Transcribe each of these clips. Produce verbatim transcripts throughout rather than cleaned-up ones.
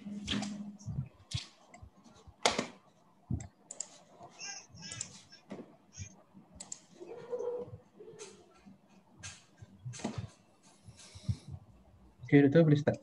Okay, Doktor boleh start.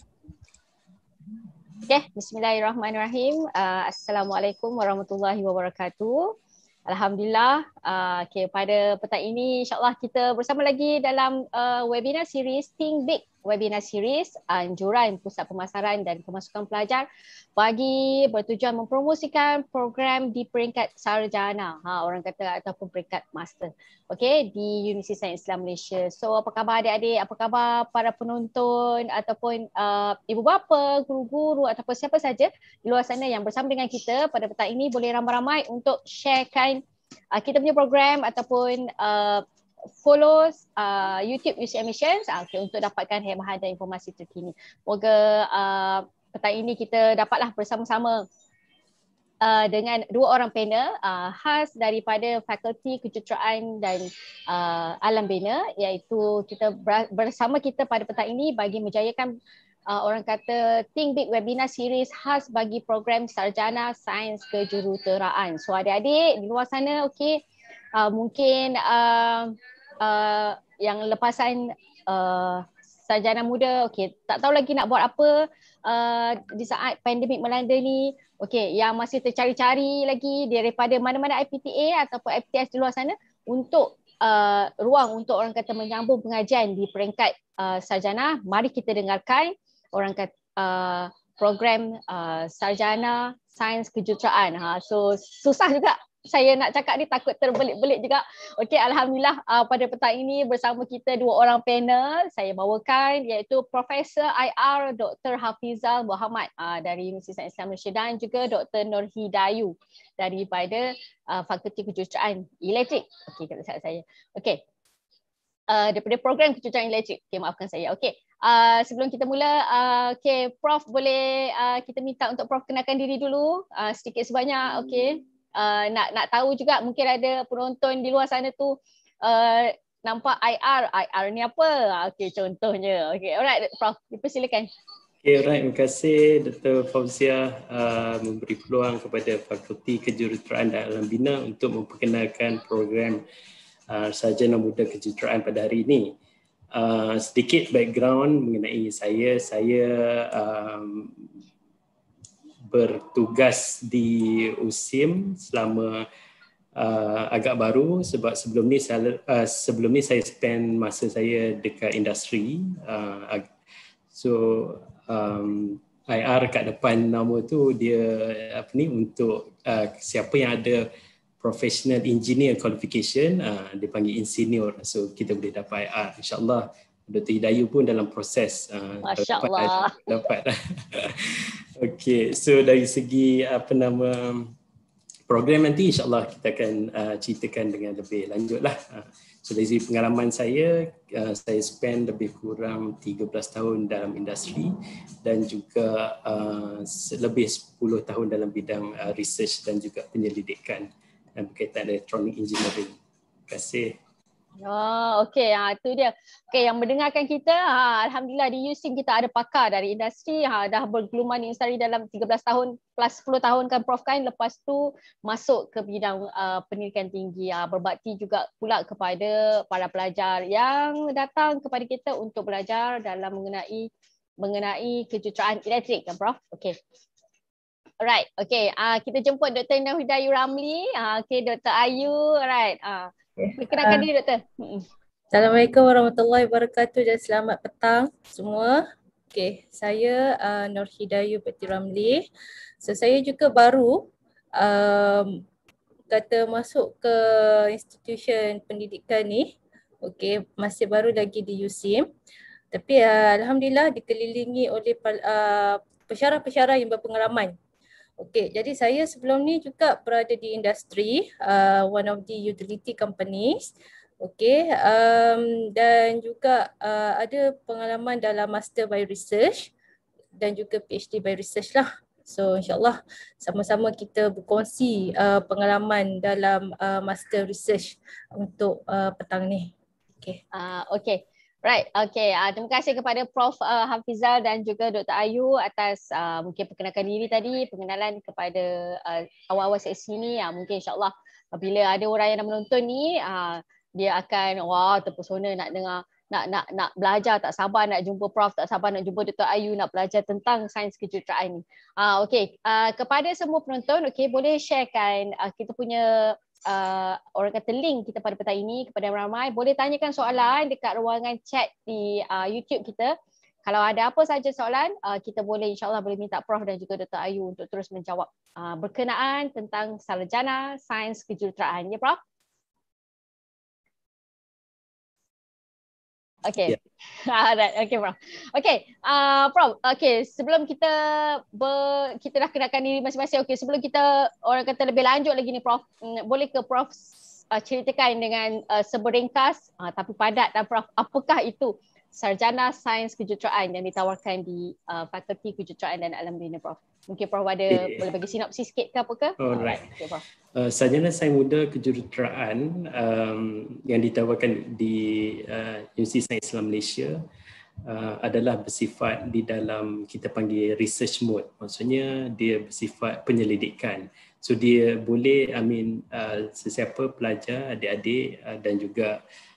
Okay, bismillahirrahmanirrahim. Uh, Assalamualaikum warahmatullahi wabarakatuh. Alhamdulillah, uh, okay, pada petang ini insyaAllah kita bersama lagi dalam uh, webinar series Think Big, webinar series anjuran Pusat Pemasaran dan Kemasukan Pelajar bagi bertujuan mempromosikan program di peringkat sarjana, ha, orang kata ataupun peringkat master, okay, di Universiti Sains Islam Malaysia. So apa khabar adik-adik, apa khabar para penonton ataupun uh, ibu bapa, guru-guru ataupun siapa saja di luar sana yang bersama dengan kita pada petang ini, boleh ramai-ramai untuk sharekan uh, kita punya program ataupun uh, follow uh, YouTube U C M Missions, uh, okay, untuk dapatkan hembahan dan informasi terkini. Moga uh, petang ini kita dapatlah bersama-sama uh, dengan dua orang panel uh, khas daripada Fakulti Kejuruteraan dan uh, Alam Bina, iaitu kita bersama kita pada petang ini bagi menjayakan uh, orang kata Think Big webinar series khas bagi program Sarjana Sains Kejuruteraan. So adik-adik di luar sana, okey, uh, mungkin uh, uh, yang lepasan uh, sarjana muda, okey, tak tahu lagi nak buat apa uh, di saat pandemik melanda ni. Okey, yang masih tercari-cari lagi daripada mana-mana I P T A ataupun F T S di luar sana untuk uh, ruang untuk orang kata menyambung pengajian di peringkat uh, sarjana, mari kita dengarkan orang kata uh, program uh, Sarjana Sains Kejuruteraan. Ha, so susah juga saya nak cakap ni, takut terbelit-belit juga. Okey, alhamdulillah uh, pada petang ini bersama kita dua orang panel saya bawakan, iaitu Profesor I R Doktor Hafizal Muhammad uh, dari Universiti Sains Islam Malaysia dan juga Doktor Nur Hidayu daripada uh, Fakulti Kejuruteraan Elektrik. Okey, kata salah saya. Okey. Uh, daripada program kejuruteraan elektrik. Okey, maafkan saya. Okey. Uh, sebelum kita mula, uh, okey, Prof boleh uh, kita minta untuk Prof kenalkan diri dulu uh, sedikit sebanyak. Okey. Uh, nak nak tahu juga, mungkin ada penonton di luar sana tu uh, nampak I R, I R ni apa? Okey, contohnya. Okey, alright Prof, dipersilakan. Okay, alright, terima kasih Doktor Fauzia uh, memberi peluang kepada Fakulti Kejuruteraan dan Alam Bina untuk memperkenalkan program uh, Sarjana Muda Kejuruteraan pada hari ini. Uh, sedikit background mengenai saya, saya um, bertugas di U S I M selama uh, agak baru, sebab sebelum ni saya uh, sebelum ni saya spend masa saya dekat industri. Uh, so um, I R kat depan nama tu dia apa ni, untuk uh, siapa yang ada professional engineer qualification, uh, dia panggil insinyur. So kita boleh dapat I R, insyaAllah. Doktor Hidayu pun dalam proses uh, Masya Allah. dapat, dapat. Okey, so dari segi apa nama program nanti, insyaAllah kita akan uh, ceritakan dengan lebih lanjut lah. Uh, so dari segi pengalaman saya, uh, saya spend lebih kurang tiga belas tahun dalam industri dan juga uh, lebih sepuluh tahun dalam bidang uh, research dan juga penyelidikan dan berkaitan elektronik engineering. Terima kasih. Oh, okey, ha, tu dia. Okey, yang mendengarkan kita, ha, alhamdulillah di U S I M kita ada pakar dari industri, ha, dah bergeluman di industri dalam tiga belas tahun plus sepuluh tahun kan Prof kan. Lepas tu masuk ke bidang uh, pendidikan tinggi, ha, berbakti juga pula kepada para pelajar yang datang kepada kita untuk belajar dalam mengenai mengenai kejuruteraan elektrik kan Prof. Okey. Alright, okay. Uh, kita jemput Doktor Nur Hidayu Ramli. Uh, okay, Doktor Ayu. Alright. Uh, perkenalkan uh, diri Doktor. Assalamualaikum warahmatullahi wabarakatuh dan selamat petang semua. Okay, saya uh, Nur Hidayu Peti Ramli. So, saya juga baru um, kata masuk ke institusi pendidikan ni. Okay, masih baru lagi di U S I M. Tapi uh, alhamdulillah dikelilingi oleh uh, pensyarah-pensyarah yang berpengalaman. Okey, jadi saya sebelum ni juga berada di industri, uh, one of the utility companies. Okey, um, dan juga uh, ada pengalaman dalam Master by Research dan juga PhD by Research lah. So insyaAllah sama-sama kita berkongsi uh, pengalaman dalam uh, Master Research untuk uh, petang ni. Okey. Uh, Okey. Right, okay. Uh, terima kasih kepada Prof Uh, Hafizal dan juga Doktor Ayu atas uh, mungkin perkenalkan diri tadi, pengenalan kepada uh, awal-awal sesi ni. Uh, mungkin insyaAllah bila ada orang yang nak menonton ni, uh, dia akan wah terpesona nak dengar, nak nak nak belajar, tak sabar nak jumpa Prof, tak sabar nak jumpa Doktor Ayu, nak belajar tentang sains kejuruteraan ni. Uh, okay, uh, kepada semua penonton, okay, boleh sharekan uh, kita punya Uh, orang kata link kita pada petang ini kepada ramai. Boleh tanyakan soalan dekat ruangan chat di uh, YouTube kita. Kalau ada apa saja soalan, uh, kita boleh insyaAllah boleh minta Prof dan juga Doktor Ayu untuk terus menjawab uh, berkenaan tentang sarjana sains kejuruteraan. Ya, Prof? Okay. Yeah. Okay, Prof. Okay, uh, Prof. Okay, sebelum kita ber, kita dah kenalkan diri masing-masing. Okay, sebelum kita orang kata lebih lanjut lagi ni, Prof. Boleh ke Prof uh, ceritakan dengan uh, seberingkas uh, tapi padat dan Prof, apakah itu sarjana sains kejuruteraan yang ditawarkan di uh, Fakulti Kejuruteraan dan Alam Bina, Prof? Mungkin Prof ada okay. boleh bagi sinopsis sikit ke apa ke? Alright. Okay, Prof. Uh, sarjana sains muda kejuruteraan um, yang ditawarkan di uh, Universiti Sains Islam Malaysia uh, adalah bersifat di dalam kita panggil research mode. Maksudnya dia bersifat penyelidikan. So dia boleh, I mean, uh, sesiapa pelajar, adik-adik uh, dan juga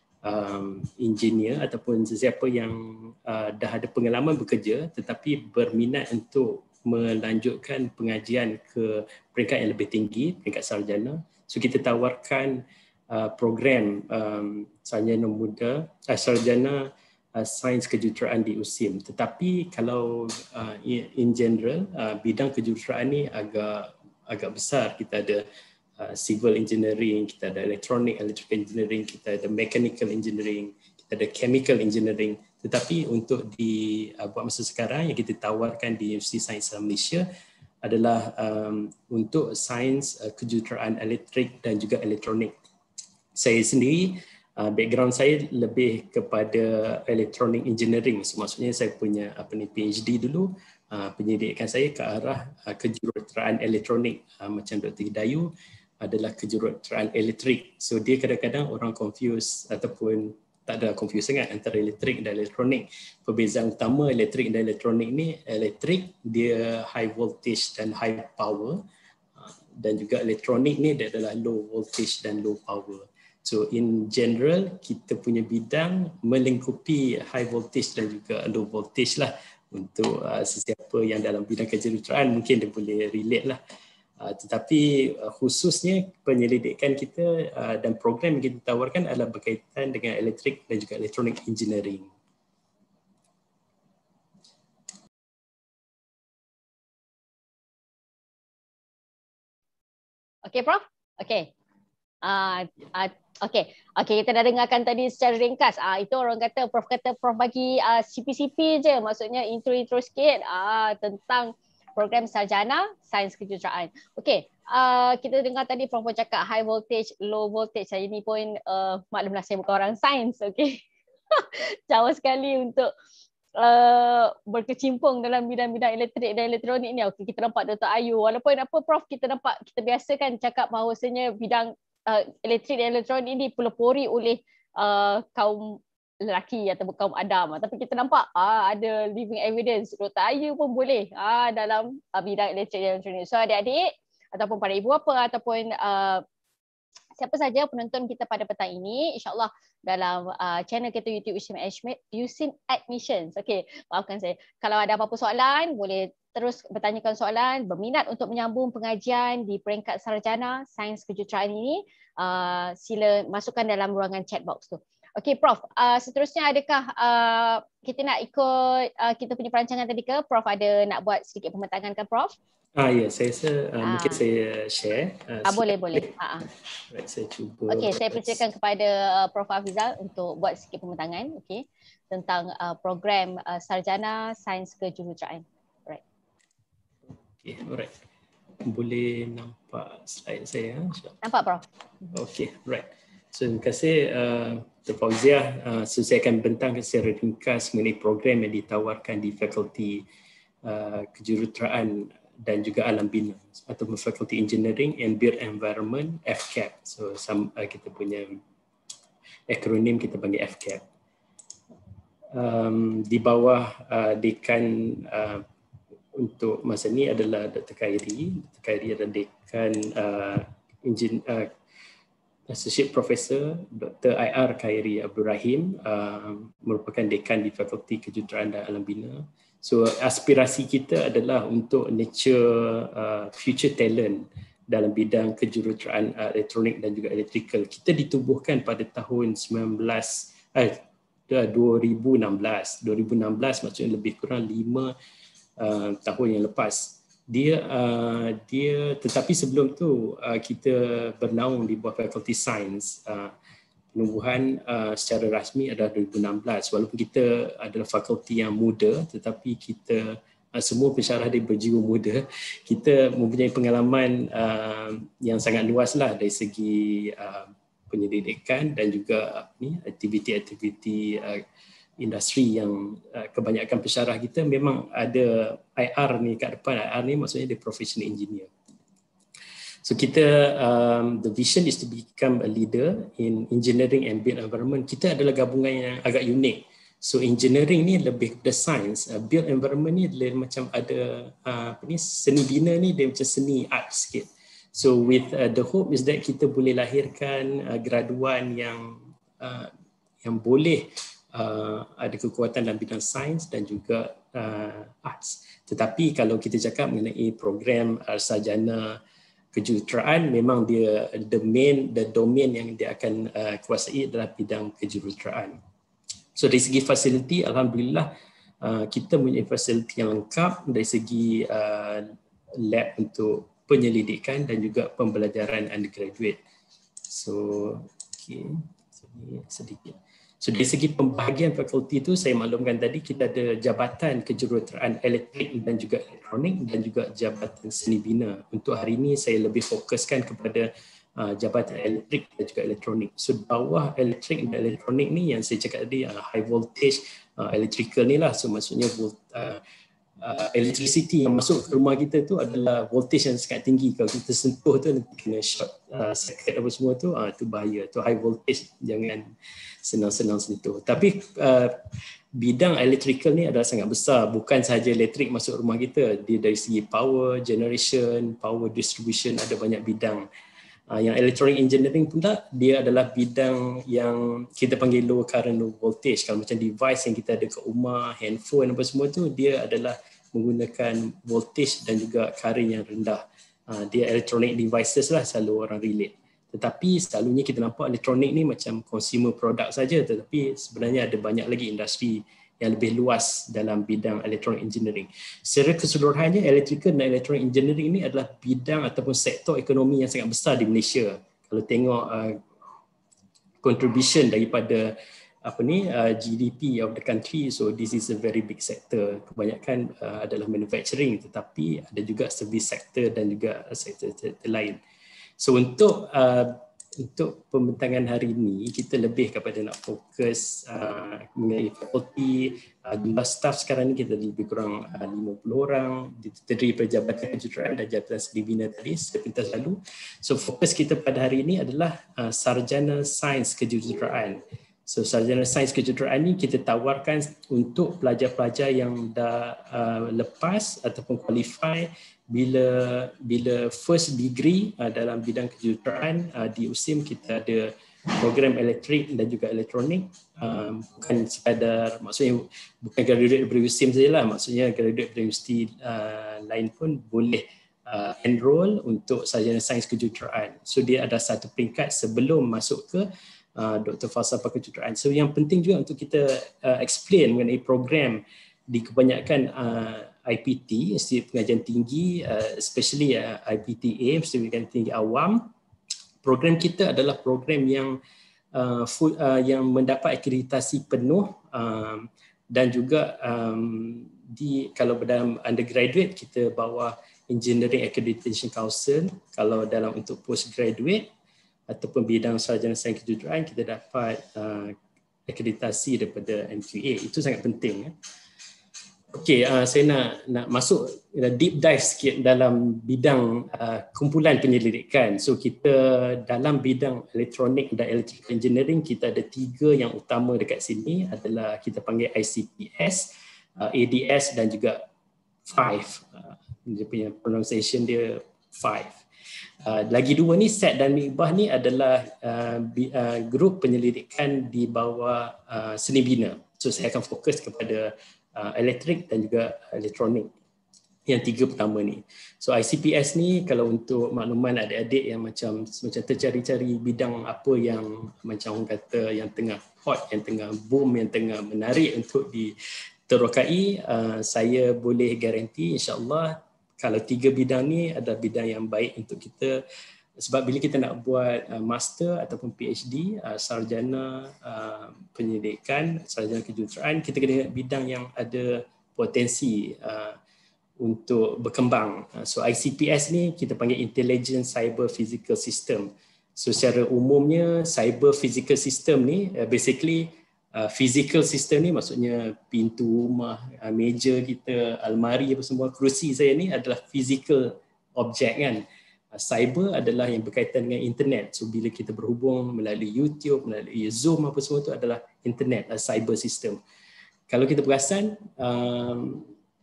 um, engineer ataupun sesiapa yang uh, dah ada pengalaman bekerja tetapi berminat untuk melanjutkan pengajian ke peringkat yang lebih tinggi, peringkat sarjana. So kita tawarkan uh, program um, sarjana muda, uh, sarjana uh, sains kejuruteraan di U S I M. Tetapi kalau uh, in general uh, bidang kejuruteraan ni agak agak besar. Kita ada uh, civil engineering, kita ada electronic, electrical engineering, kita ada mechanical engineering, kita ada chemical engineering. Tetapi untuk di uh, buat masa sekarang yang kita tawarkan di Universiti Sains Islam Malaysia adalah um, untuk sains uh, kejuruteraan elektrik dan juga elektronik. Saya sendiri uh, background saya lebih kepada electronic engineering. So, maksudnya saya punya apa ni PhD dulu, uh, pendidikan saya ke arah uh, kejuruteraan elektronik, uh, macam Doktor Hidayu adalah kejuruteraan elektrik. So dia kadang-kadang orang confuse ataupun tak ada confuse sangat antara elektrik dan elektronik. Perbezaan utama elektrik dan elektronik ni, elektrik dia high voltage dan high power, dan juga elektronik ni dia adalah low voltage dan low power. So in general kita punya bidang melingkupi high voltage dan juga low voltage lah. Untuk uh, sesiapa yang dalam bidang kejuruteraan mungkin dia boleh relate lah. Uh, tetapi uh, khususnya penyelidikan kita uh, dan program yang kita tawarkan adalah berkaitan dengan elektrik dan juga electronic engineering. Okey, Prof. Okey. Uh, uh, Okey, okay, kita dah dengarkan tadi secara ringkas. Ah, itu orang kata, Prof kata Prof bagi uh, C P C P je, maksudnya intro-intro sikit uh, tentang program sarjana sains kejuruteraan. Okey, uh, kita dengar tadi Prof pun cakap high voltage, low voltage. Saya ni pun uh, maklumlah saya bukan orang sains, okey. Jauh sekali untuk uh, berkecimpung dalam bidang-bidang elektrik dan elektronik ni. Okey, kita nampak Doktor Ayu. Walaupun apa Prof, kita nampak, kita biasa kan cakap bahawasanya bidang uh, elektrik dan elektronik ni pelopori oleh uh, kaum lelaki atau kaum Adam, tapi kita nampak ah, ada living evidence Doktor Ayu pun boleh ah, dalam ah, bidang elektrik dan elektronik. So adik-adik ataupun para ibu bapa ataupun uh, siapa saja penonton kita pada petang ini, insyaAllah dalam uh, channel kita YouTube U S I M Admissions. Okay, maafkan saya. Kalau ada apa-apa soalan, boleh terus bertanyakan soalan, berminat untuk menyambung pengajian di peringkat sarjana sains kejuruteraan ini, uh, sila masukkan dalam ruangan chat box tu. Okey, Prof. Uh, seterusnya adakah uh, kita nak ikut uh, kita punya perancangan tadi ke? Prof ada nak buat sedikit pembentangan kan, Prof? Ah ya, saya rasa uh, ah. mungkin saya share. Uh, ah, boleh, boleh. Ah, ah. Right, saya cuba. Okey, saya persilakan kepada uh, Prof Hafizal untuk buat sedikit pembentangan, okey, tentang uh, program uh, sarjana sains kejuruteraan. Right. Okey, alright. Boleh nampak slide saya? Nampak, Prof? Okey, right. So, terima kasih uh, Doktor Fauziah. Uh, so, saya akan bentangkan secara ringkas mengenai program yang ditawarkan di Fakulti uh, Kejuruteraan dan juga Alam Bina atau Fakulti Engineering and Built Environment, F C A P. So, some, uh, kita punya akronim kita panggil F C A P. um, di bawah uh, dekan uh, untuk masa ni adalah Doktor Khairi. Doktor Khairi adalah dekan uh, engineer uh, Associate Professor Doktor I R Khairi Abdul Rahim, uh, merupakan dekan di Fakulti Kejuruteraan dan Alam Bina. So aspirasi kita adalah untuk nurture uh, future talent dalam bidang kejuruteraan uh, elektronik dan juga elektrikal. Kita ditubuhkan pada tahun sembilan belas eh, dua ribu enam belas. dua ribu enam belas maksudnya lebih kurang lima uh, tahun yang lepas. Dia uh, dia tetapi sebelum tu uh, kita bernaung di bawah Fakulti Sains. Uh, penubuhan uh, secara rasmi adalah dua ribu enam belas, walaupun kita adalah fakulti yang muda, tetapi kita uh, semua pensyarah dia berjiwa muda. Kita mempunyai pengalaman uh, yang sangat luas lah dari segi uh, penyelidikan dan juga uh, ni aktiviti-aktiviti uh, industri yang uh, kebanyakan pensyarah kita memang ada I R ni kat depan. I R ni maksudnya dia professional engineer. So kita, um, the vision is to become a leader in engineering and built environment. Kita adalah gabungan yang agak unik. So engineering ni lebih the science, uh, built environment ni dia macam ada uh, apa ni, seni bina ni dia macam seni art sikit. So with uh, the hope is that kita boleh lahirkan uh, graduan yang uh, yang boleh Uh, ada kekuatan dalam bidang sains dan juga uh, arts. Tetapi kalau kita cakap mengenai program uh, sarjana kejuruteraan, memang dia the main, the domain yang dia akan uh, kuasai adalah bidang kejuruteraan. So dari segi fasiliti, alhamdulillah uh, kita mempunyai fasiliti yang lengkap dari segi uh, lab untuk penyelidikan dan juga pembelajaran undergraduate. So, okay, sini sedikit. So dari segi pembahagian fakulti itu saya maklumkan tadi kita ada jabatan kejuruteraan elektrik dan juga elektronik dan juga jabatan seni bina. Untuk hari ini saya lebih fokuskan kepada uh, jabatan elektrik dan juga elektronik. So bawah elektrik dan elektronik ni yang saya cakap tadi uh, high voltage uh, electrical ni lah. So maksudnya volt, uh, uh, electricity yang masuk ke rumah kita tu adalah voltage yang sangat tinggi. Kalau kita sentuh tu nanti kena short uh, circuit apa semua tu, uh, tu bahaya. Tu high voltage, jangan senang-senang sentuh. Tapi uh, bidang electrical ni adalah sangat besar. Bukan sahaja elektrik masuk rumah kita. Dia dari segi power generation, power distribution, ada banyak bidang. Uh, yang electronic engineering pula, dia adalah bidang yang kita panggil low current, low voltage. Kalau macam device yang kita ada kat rumah, handphone apa semua tu, dia adalah menggunakan voltage dan juga current yang rendah. Uh, dia electronic devices lah selalu orang relate. Tetapi selalunya kita nampak elektronik ni macam consumer product saja, tetapi sebenarnya ada banyak lagi industri yang lebih luas dalam bidang electronic engineering. Secara keseluruhannya, electrical dan electronic engineering ni adalah bidang ataupun sektor ekonomi yang sangat besar di Malaysia. Kalau tengok uh, contribution daripada apa ni uh, G D P of the country, so this is a very big sector. Kebanyakan uh, adalah manufacturing, tetapi ada juga service sector dan juga sektor-sektor lain. So untuk uh, untuk pembentangan hari ini kita lebih kepada nak fokus uh, mengenai fakulti, uh, jumlah staff sekarang ni kita lebih kurang uh, lima puluh orang, terdiri daripada jabatan kejuruteraan dan jabatan seni bina tadi saya pintas lalu. So fokus kita pada hari ini adalah uh, sarjana sains kejuruteraan. So sarjana sains kejuruteraan ni kita tawarkan untuk pelajar-pelajar yang dah uh, lepas ataupun qualify bila bila first degree uh, dalam bidang kejuruteraan. uh, di U S I M kita ada program elektrik dan juga elektronik, um, bukan sekadar maksudnya bukan graduate dari U S I M sajalah, maksudnya graduate dari universiti uh, lain pun boleh uh, enroll untuk sarjana sains kejuruteraan. So dia ada satu peringkat sebelum masuk ke uh, Doktor Falsafah Kejuruteraan. So yang penting juga untuk kita uh, explain mengenai program di kebanyakan uh, I P T, Institut Pengajian Tinggi, uh, especially uh, I P T A, Institut Pengajian Tinggi Awam. Program kita adalah program yang uh, full, uh, yang mendapat akreditasi penuh, um, dan juga um, di kalau dalam undergraduate kita bawah Engineering Accreditation Council. Kalau dalam untuk postgraduate ataupun bidang sarjana sains kejuruteraan kita dapat uh, akreditasi daripada N Q A. Itu sangat penting. Eh. Okey, uh, saya nak nak masuk uh, deep dive sikit dalam bidang uh, kumpulan penyelidikan. So kita dalam bidang elektronik dan electrical engineering, kita ada tiga yang utama dekat sini adalah kita panggil I C P S, uh, A D S dan juga five. Uh, dia punya pronunciation dia five. Uh, lagi dua ni, S E T dan Mikbah ni adalah uh, bi, uh, grup penyelidikan di bawah uh, seni bina. So saya akan fokus kepada Uh, elektrik dan juga elektronik, yang tiga pertama ni. So I C P S ni, kalau untuk makluman adik-adik yang macam macam tercari-cari bidang apa yang macam orang kata yang tengah hot, yang tengah boom, yang tengah menarik untuk diterokai, uh, saya boleh garanti insya-Allah kalau tiga bidang ni adalah bidang yang baik untuk kita. Sebab bila kita nak buat uh, master ataupun PhD, uh, sarjana uh, penyidikan, sarjana kejuruteraan, kita kena bidang yang ada potensi uh, untuk berkembang. Uh, so I C P S ni kita panggil Intelligent Cyber Physical System. So secara umumnya cyber physical system ni uh, basically uh, physical system ni maksudnya pintu rumah, uh, meja kita, almari apa semua, kerusi saya ni adalah physical object kan. Cyber adalah yang berkaitan dengan internet. So bila kita berhubung melalui YouTube, melalui Zoom apa semua tu adalah internet, cyber system. Kalau kita perasan, um,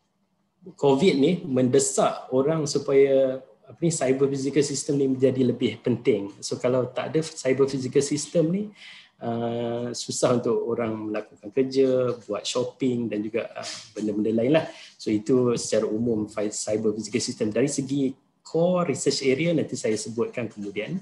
COVID ni mendesak orang supaya apa ni, cyber physical system ni menjadi lebih penting. So kalau tak ada cyber physical system ni, uh, susah untuk orang melakukan kerja, buat shopping dan juga uh, benda-benda lain lah. So itu secara umum cyber physical system. Dari segi core research area nanti saya sebutkan kemudian.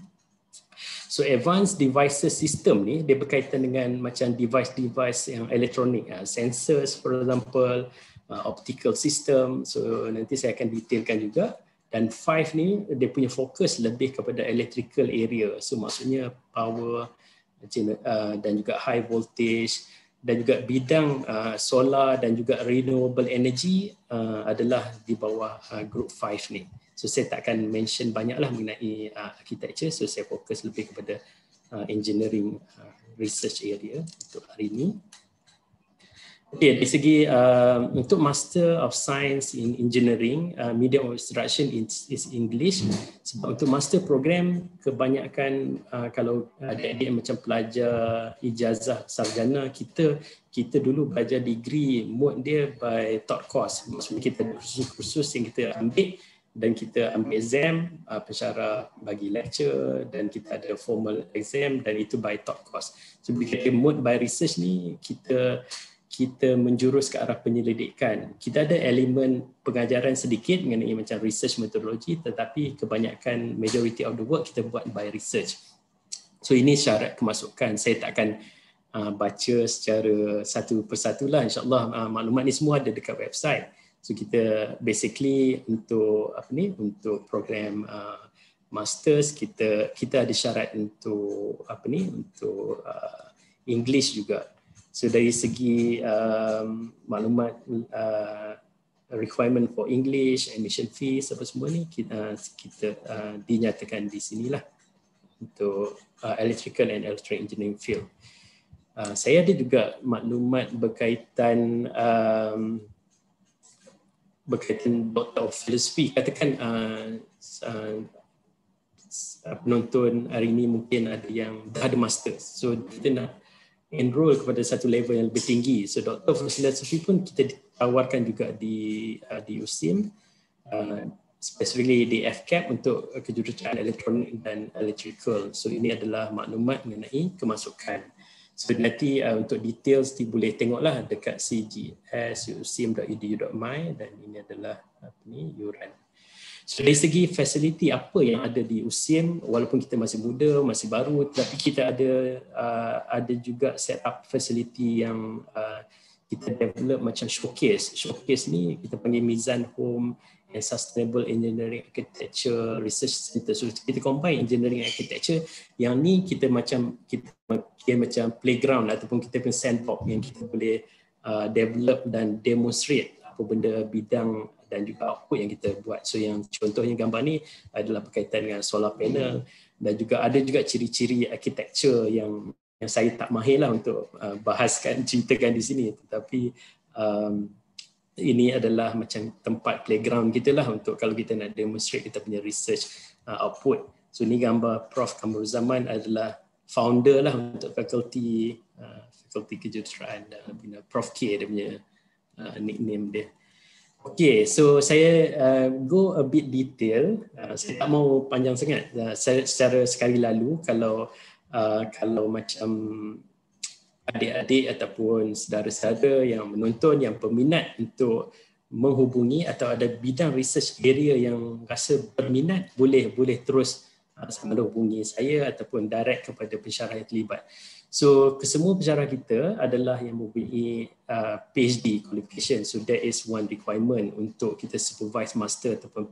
So advanced devices system ni dia berkaitan dengan macam device-device yang elektronik, uh, sensors for example, uh, optical system. So nanti saya akan detailkan juga. Dan five ni dia punya fokus lebih kepada electrical area. So maksudnya power uh, dan juga high voltage dan juga bidang uh, solar dan juga renewable energy uh, adalah di bawah uh, group five ni. So saya tak akan mention banyaklah mengenai uh, architecture, so saya fokus lebih kepada uh, engineering uh, research area untuk hari ini. Okay, dari segi uh, untuk Master of Science in Engineering, uh, Medium of Instruction is, is English. Sebab untuk master program kebanyakan uh, kalau adik-adik macam pelajar ijazah sarjana, kita kita dulu belajar degree mode dia by thought course. Maksudnya kita ada kursus-kursus yang kita ambil dan kita ambil exam, uh, pensyarah bagi lecture dan kita ada formal exam dan itu by thought course. So bila kita mode by research ni, kita kita menjurus ke arah penyelidikan. Kita ada elemen pengajaran sedikit mengenai macam research metodologi, tetapi kebanyakan majority of the work kita buat by research. So ini syarat kemasukan. Saya tak akan uh, baca secara satu persatu lah. InsyaAllah uh, maklumat ni semua ada dekat website. So kita basically untuk apa ni, untuk program uh, masters kita kita ada syarat untuk apa ni, untuk uh, English juga. So dari segi um, maklumat uh, requirement for English, admission fees apa semua ni kita kita uh, dinyatakan di sinilah untuk uh, electrical and electrical engineering field. Uh, saya ada juga maklumat berkaitan um, berkaitan Doctor of Philosophy. Katakan uh, uh, penonton hari ini mungkin ada yang dah ada master. So kita nak enroll kepada satu level yang lebih tinggi. So Doctor of Philosophy pun kita tawarkan juga di uh, di U S I M, uh, specifically di F C A P untuk kejuruteraan elektronik dan electrical. So ini adalah maklumat mengenai kemasukan. So nanti uh, untuk details nanti boleh tengoklah dekat C G S u s i m dot e d u dot m y dan ini adalah apa ni, yuran. So dari segi facility apa yang ada di U S I M, walaupun kita masih muda, masih baru, tapi kita ada uh, ada juga set up facility yang uh, kita develop macam showcase. Showcase ni kita panggil Mizan Home and Sustainable Engineering Architecture Research Center. So kita combine engineering architecture, yang ni kita macam kita kira macam playground ataupun kita punya sandbox yang kita boleh uh, develop dan demonstrate apa benda bidang dan juga output yang kita buat. So yang contohnya gambar ni adalah berkaitan dengan solar panel dan juga ada juga ciri-ciri architecture yang yang saya tak mahir lah untuk uh, bahaskan, ceritakan di sini, tetapi um, ini adalah macam tempat playground kita lah untuk kalau kita nak demonstrate kita punya research uh, output. So ni gambar Profesor Kamaruzzaman adalah founder lah untuk fakulti uh, fakulti kejuruteraan dan Profesor K dia punya uh, nickname dia. Okay, so saya uh, go a bit detail. Uh, saya tak mau panjang sangat. Uh, saya secara sekali lalu kalau uh, kalau macam adik-adik ataupun saudara-saudara yang menonton yang peminat untuk menghubungi atau ada bidang research area yang rasa berminat, boleh boleh terus uh, sama ada hubungi saya ataupun direct kepada pensyarah yang terlibat. So kesemua pensyarah kita adalah yang mempunyai uh, PhD qualification. So that is one requirement untuk kita supervise master ataupun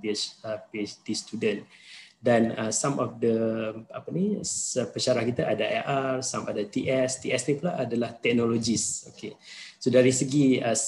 PhD student. Dan uh, some of the apa ni pensyarah kita ada I R, some ada T S. T S ni pula adalah technologies. Okay. So dari segi uh,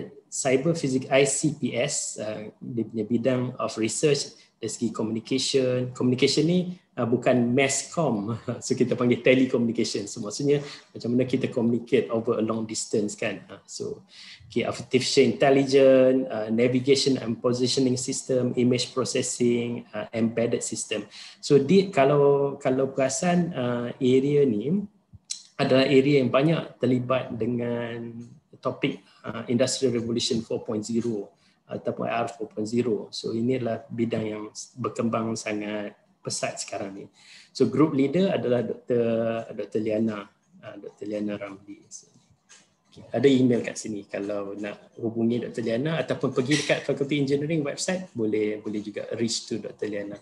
cyber physics I C P S, uh, dia punya bidang of research dari segi communication. Communication ni uh, bukan mass com, so kita panggil telecommunication. So maksudnya macam mana kita communicate over a long distance kan. Uh, so okay, artificial intelligence, uh, navigation and positioning system, image processing, uh, embedded system. So di kalau kalau perasan uh, area ni adalah area yang banyak terlibat dengan topik uh, Industrial Revolution four point oh ataupun I R four point oh. So ini adalah bidang yang berkembang sangat pesat sekarang ni. So group leader adalah Doktor Doktor Liana, uh, Doktor Liana Ramli. So, okay. Ada email kat sini kalau nak hubungi Doktor Liana ataupun pergi dekat Faculty Engineering website, boleh boleh juga reach to Doktor Liana.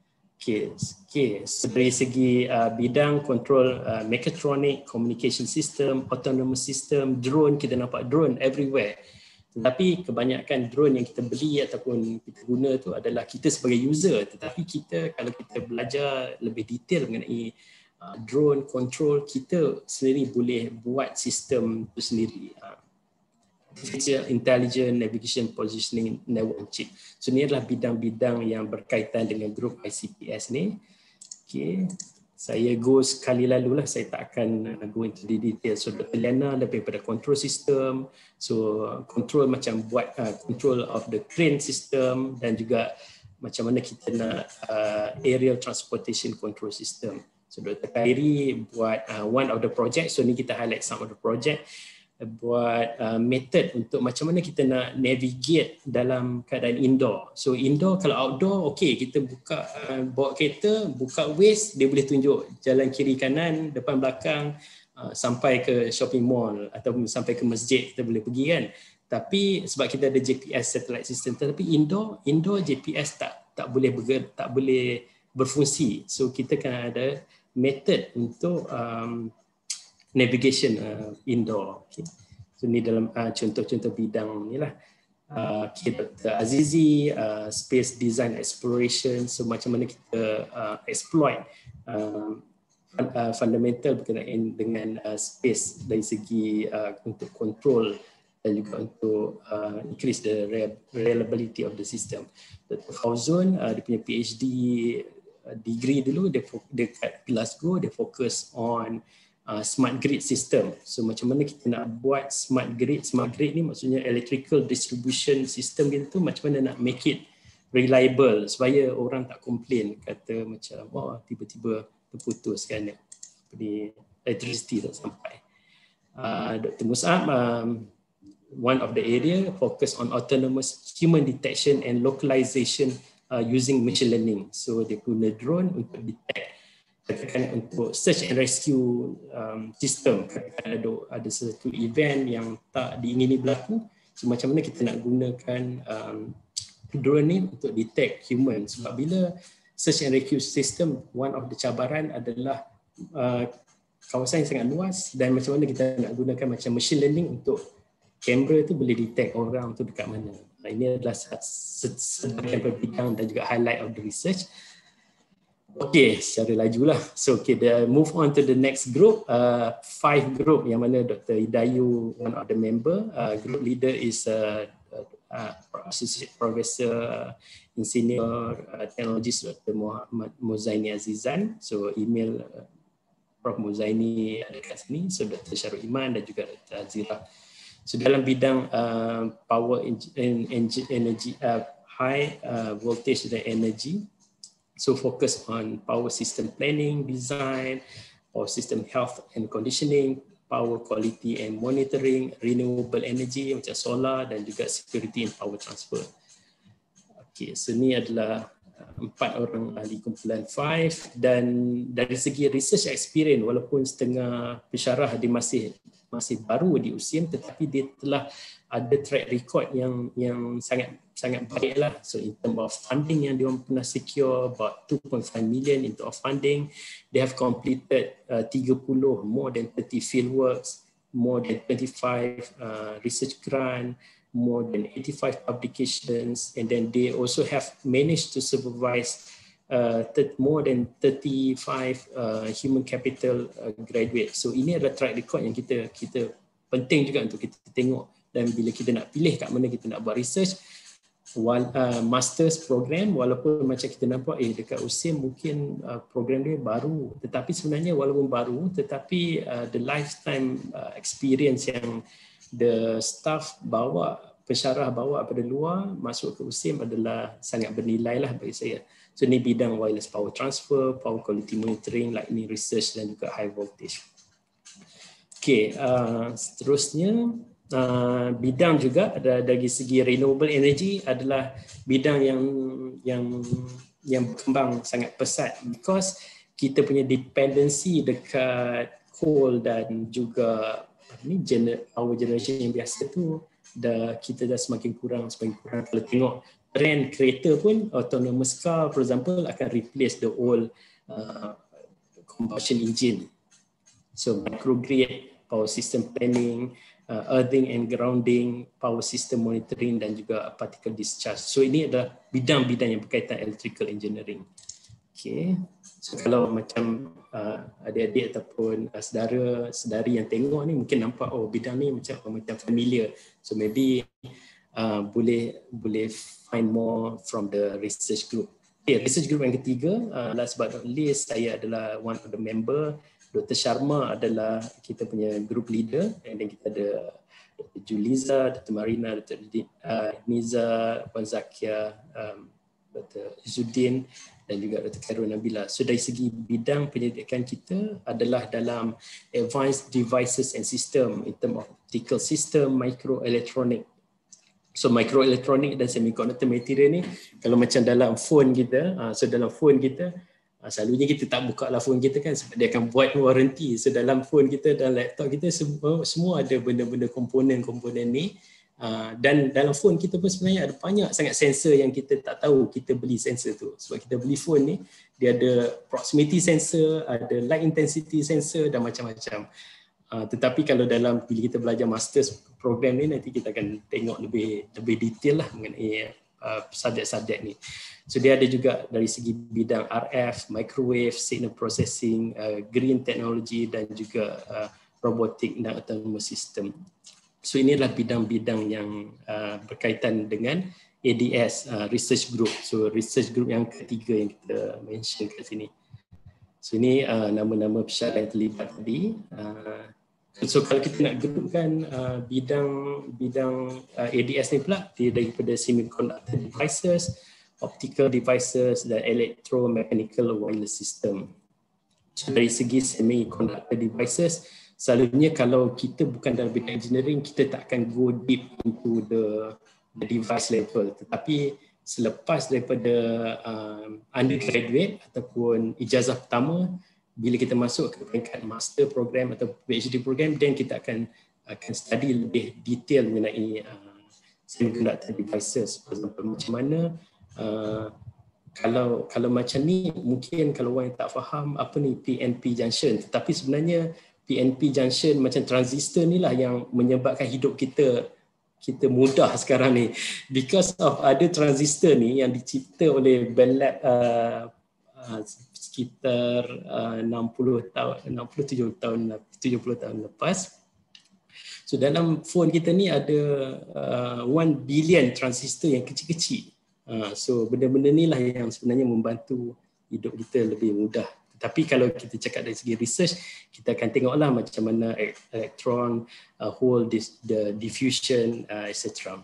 Okay, okay. So, dari segi uh, bidang control uh, mechatronic, communication system, autonomous system, drone, kita nampak drone everywhere. Tetapi kebanyakan drone yang kita beli ataupun kita guna tu adalah kita sebagai user. Tetapi kita kalau kita belajar lebih detail mengenai uh, drone control, kita sendiri boleh buat sistem tu sendiri. Uh, Artificial Intelligence Navigation Positioning Network Chip. So ini adalah bidang-bidang yang berkaitan dengan grup I C P S ni. Okay. Saya go sekali lalu lah, saya tak akan go into the detail. So Doktor Liana lebih pada control system, so control macam buat uh, control of the crane system dan juga macam mana kita nak uh, aerial transportation control system. So Doktor Khairi buat uh, one of the project, so ni kita highlight some of the project, buat uh, method untuk macam mana kita nak navigate dalam keadaan indoor. So indoor, kalau outdoor, okay, kita buka uh, bawa kereta, buka Waze, dia boleh tunjuk jalan kiri kanan, depan belakang, uh, sampai ke shopping mall ataupun sampai ke masjid kita boleh pergi kan. Tapi sebab kita ada G P S satellite system, tapi indoor, indoor G P S tak tak boleh berger, tak boleh berfungsi. So kita kena ada method untuk um, navigation uh, indoor. Okay. So ni dalam uh, contoh-contoh bidang ni lah. Uh, okay, Doktor Azizi, uh, space design exploration. So macam mana kita uh, exploit uh, uh, fundamental berkenaan dengan uh, space dari segi uh, untuk control dan juga untuk uh, increase the reliability of the system. Doktor Fauzun, uh, dia punya PhD uh, degree dulu, dia dekat Glasgow, dia fokus on Uh, smart grid system. So macam mana kita nak buat smart grid. Smart grid ni maksudnya electrical distribution system kita tu macam mana nak make it reliable supaya orang tak complain kata macam wah tiba-tiba terputus kan di electricity tak sampai. Uh, Doktor Mus'ab, um, one of the area focus on autonomous human detection and localization uh, using machine learning. So dia guna drone untuk detect katakan untuk search and rescue um, system. Katakan ada, ada satu event yang tak diingini berlaku, so macam mana kita nak gunakan um, drone ni untuk detect human. Sebab bila search and rescue system, one of the cabaran adalah uh, kawasan yang sangat luas dan macam mana kita nak gunakan macam machine learning untuk kamera tu boleh detect orang tu dekat mana. Nah, ini adalah sebahagian perbincangan dan juga highlight of the research. Okay, secara laju lah. So okay, the move on to the next group, uh, five group yang mana Doktor Hidayu, one of the member, uh, group leader is uh, uh, Associate Professor uh, in Senior uh, Technologist Doktor Muhammad Muzaini Azizan. So email uh, Profesor Muzaini ada kat sini. So Doktor Syarul Iman dan juga Doktor Azira. So dalam bidang uh, power and energy, uh, high uh, voltage dan energy, so focus on power system planning, design, power system health and conditioning, power quality and monitoring, renewable energy macam solar dan juga security and power transfer. Okay, so ni adalah empat orang ahli kumpulan five, dan dari segi research experience, walaupun setengah pensyarah dia masih masih baru di U S I M, tetapi dia telah ada track record yang yang sangat sangat baik lah. So in terms of funding yang dia pernah secure about two point five million into of funding, they have completed uh, thirty, more than thirty field works, more than twenty-five uh, research grant, more than eighty-five publications, and then they also have managed to supervise uh, more than thirty-five uh, human capital uh, graduates. So ini adalah track record yang kita kita penting juga untuk kita tengok, dan bila kita nak pilih kat mana kita nak buat research, Wal, uh, master's program, walaupun macam kita nampak eh dekat U S I M mungkin uh, program dia baru, tetapi sebenarnya walaupun baru, tetapi uh, the lifetime uh, experience yang the staff bawa, pensyarah bawa pada luar masuk ke U S I M adalah sangat bernilai lah bagi saya. So ni bidang wireless power transfer, power quality monitoring, lightning research dan juga high voltage. Okay, uh, seterusnya uh, bidang juga ada dari segi renewable energy adalah bidang yang yang yang berkembang sangat pesat, because kita punya dependency dekat coal dan juga ni gener, power generation yang biasa tu dah kita dah semakin kurang semakin kurang. Kalau tengok trend kereta pun, autonomous car for example akan replace the old uh, combustion engine. So microgrid, power system planning, uh, earthing and grounding, power system monitoring dan juga particle discharge. So ini adalah bidang-bidang yang berkaitan electrical engineering. Okay. So kalau macam uh, adik-adik ataupun uh, saudara sedari yang tengok ni mungkin nampak oh bidang ni macam macam familiar. So maybe uh, boleh boleh find more from the research group. Okay, research group yang ketiga, uh, last but not least, saya adalah one of the member. Doktor Sharma adalah kita punya group leader, and then kita ada Doktor Juliza, Doktor Marina, Doktor uh, Niza, Puan Zakia, um, Doktor Izzuddin dan juga Doktor Khairul Nabila. So dari segi bidang penyelidikan kita adalah dalam advanced devices and system in term of optical system, microelectronic. So microelectronic dan semiconductor material ni kalau macam dalam phone kita, so dalam phone kita selalunya kita tak buka lah phone kita kan sebab dia akan buat warranty. So dalam phone kita dan laptop kita semua, semua ada benda-benda komponen-komponen ni. Uh, dan dalam phone kita pun sebenarnya ada banyak sangat sensor yang kita tak tahu kita beli sensor tu. Sebab kita beli phone ni, dia ada proximity sensor, ada light intensity sensor dan macam-macam. Uh, tetapi kalau dalam bila kita belajar master's program ni, nanti kita akan tengok lebih lebih detail lah mengenai uh, subjek-subjek ni. So dia ada juga dari segi bidang R F, microwave, signal processing, uh, green technology dan juga uh, robotic dan autonomous system. So inilah bidang-bidang yang uh, berkaitan dengan A D S, uh, research group. So research group yang ketiga yang kita mention kat sini. So ini uh, nama-nama pensyarah yang terlibat tadi. Uh, so kalau kita nak grupkan uh, bidang bidang uh, A D S ni pula, dia daripada semiconductor devices, optical devices dan electromechanical wireless system. So dari segi semiconductor devices, selalunya kalau kita bukan dalam bidang engineering, kita tak akan go deep into the, the device level. Tetapi selepas daripada um, undergraduate ataupun ijazah pertama, bila kita masuk ke peringkat master program atau PhD program, then kita akan akan study lebih detail mengenai uh, semiconductor devices. For example, macam mana uh, kalau kalau macam ni, mungkin kalau orang yang tak faham apa ni P N P junction, tetapi sebenarnya P N P junction macam transistor ni lah yang menyebabkan hidup kita kita mudah sekarang ni, because of ada transistor ni yang dicipta oleh Bell Lab uh, uh, sekitar uh, enam puluh tahun, enam puluh tujuh tahun, tujuh puluh tahun lepas. So dalam phone kita ni ada uh, one billion transistor yang kecil-kecil. Uh, so benda-benda ni lah yang sebenarnya membantu hidup kita lebih mudah. Tetapi kalau kita cakap dari segi research, kita akan tengoklah macam mana elektron, uh, hole, the diffusion, uh, et cetera.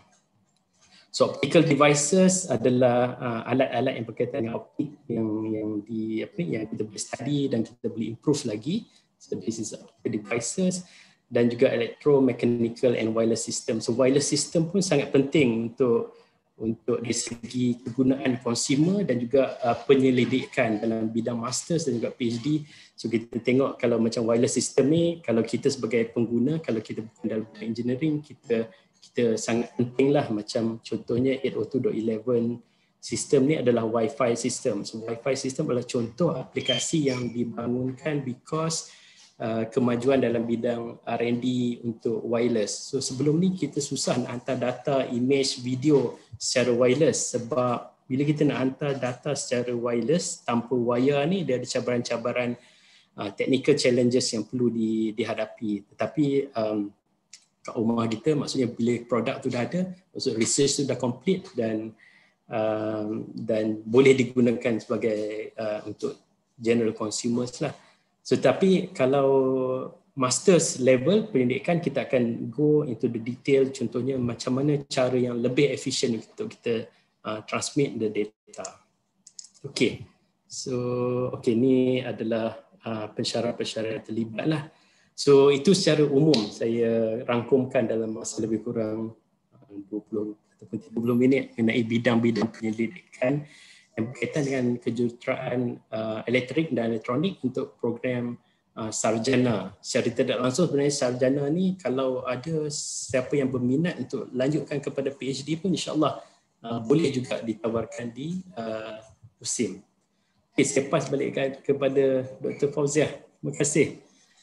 So optical devices adalah uh, alat-alat yang berkaitan dengan optik yang yang di apa yang kita boleh study dan kita boleh improve lagi. So this is optical devices dan juga electromechanical and wireless system. So wireless system pun sangat penting untuk untuk dari segi kegunaan consumer dan juga uh, penyelidikan dalam bidang masters dan juga PhD. So kita tengok kalau macam wireless system ni, kalau kita sebagai pengguna, kalau kita bukan dalam engineering, kita kita sangat penting lah, macam contohnya eight oh two dot eleven sistem ni adalah Wi-Fi system. So Wi-Fi system adalah contoh aplikasi yang dibangunkan because uh, kemajuan dalam bidang R and D untuk wireless. So sebelum ni kita susah nak hantar data, image, video secara wireless, sebab bila kita nak hantar data secara wireless tanpa wire ni, dia ada cabaran-cabaran uh, technical challenges yang perlu di, dihadapi. Tetapi um, kat rumah kita, maksudnya bila produk tu dah ada, maksud research tu dah complete dan um, dan boleh digunakan sebagai uh, untuk general consumers lah. So tapi kalau masters level pendidikan, kita akan go into the detail, contohnya macam mana cara yang lebih efisien untuk kita uh, transmit the data. Okay, so okay, ni adalah uh, pensyarah-pensyarah yang terlibat lah. So itu secara umum saya rangkumkan dalam masa lebih kurang dua puluh ataupun tiga puluh minit mengenai bidang-bidang penyelidikan yang berkaitan dengan kejuruteraan uh, elektrik dan elektronik untuk program uh, sarjana. Secara tidak langsung sebenarnya sarjana ni kalau ada siapa yang berminat untuk lanjutkan kepada PhD pun insya-Allah uh, boleh juga ditawarkan di uh, U S I M. Okay, saya pas balik kepada Doktor Fauziah. Terima kasih.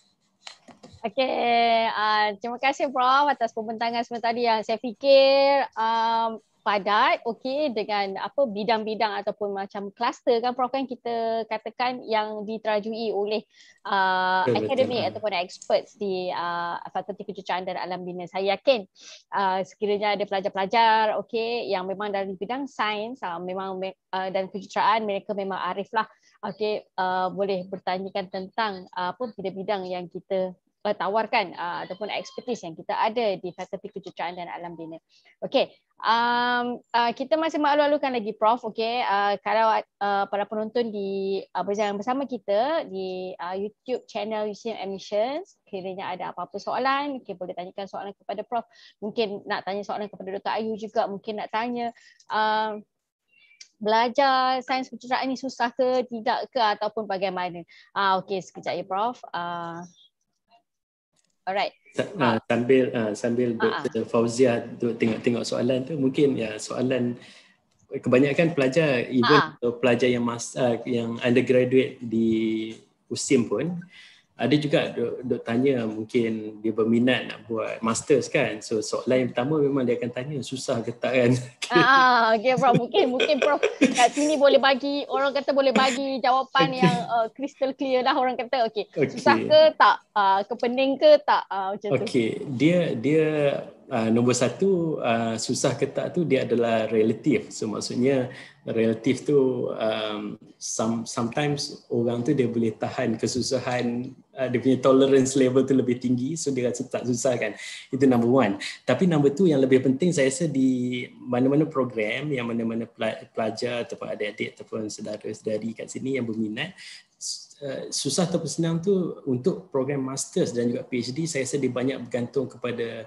Okey, uh, terima kasih Prof atas pembentangan semua tadi yang saya fikir um, padat, okey, dengan apa bidang-bidang ataupun macam kluster kan Prof, kan kita katakan yang diterajui oleh uh, akademik ataupun experts di uh, Fakulti Kejuruteraan dan Alam Bina. Saya yakin uh, sekiranya ada pelajar-pelajar okey yang memang dari bidang sains uh, memang uh, dan kejuruteraan, mereka memang arif lah, okey, uh, boleh bertanyakan tentang uh, apa bidang-bidang yang kita Uh, tawarkan uh, ataupun ekspertis yang kita ada di Fakulti Kejuruteraan dan Alam Bina. Okey, um, uh, kita masih malu-alukan lagi Prof. Okey, uh, kalau uh, para penonton di uh, berjalan bersama kita di uh, YouTube channel U S I M Admissions, kiranya ada apa-apa soalan, okay, boleh tanyakan soalan kepada Prof. Mungkin nak tanya soalan kepada Doktor Ayu juga, mungkin nak tanya uh, belajar sains kejuruteraan ni susah ke tidak ke ataupun bagaimana. Ah, okey, sekejap ya Prof. Uh, Alright. Uh, sambil uh, sambil Doktor Fauziah tengok-tengok soalan tu, mungkin ya soalan kebanyakan pelajar, even uh. pelajar yang mas, uh, yang undergraduate di U S I M pun ada juga dok, dok tanya, mungkin dia berminat nak buat masters kan. So soalan yang pertama memang dia akan tanya susah ke tak kan. Ah, okey Prof, mungkin mungkin Prof kat sini boleh bagi, orang kata boleh bagi jawapan yang uh, crystal clear dah, orang kata okey. Okay. Susah ke tak? Uh, ke pening ke tak? Uh, macam okay. tu. Okey, dia dia uh, nombor satu uh, susah ke tak tu dia adalah relatif. So maksudnya relatif tu um, some, sometimes orang tu dia boleh tahan kesusahan, uh, dia punya tolerance level tu lebih tinggi, so dia rasa tak susah kan. Itu number one. Tapi number two yang lebih penting saya rasa di mana-mana program yang mana-mana pelajar ataupun adik-adik ataupun saudara-saudari kat sini yang berminat, uh, susah ataupun senang tu untuk program masters dan juga PhD, saya rasa dia banyak bergantung kepada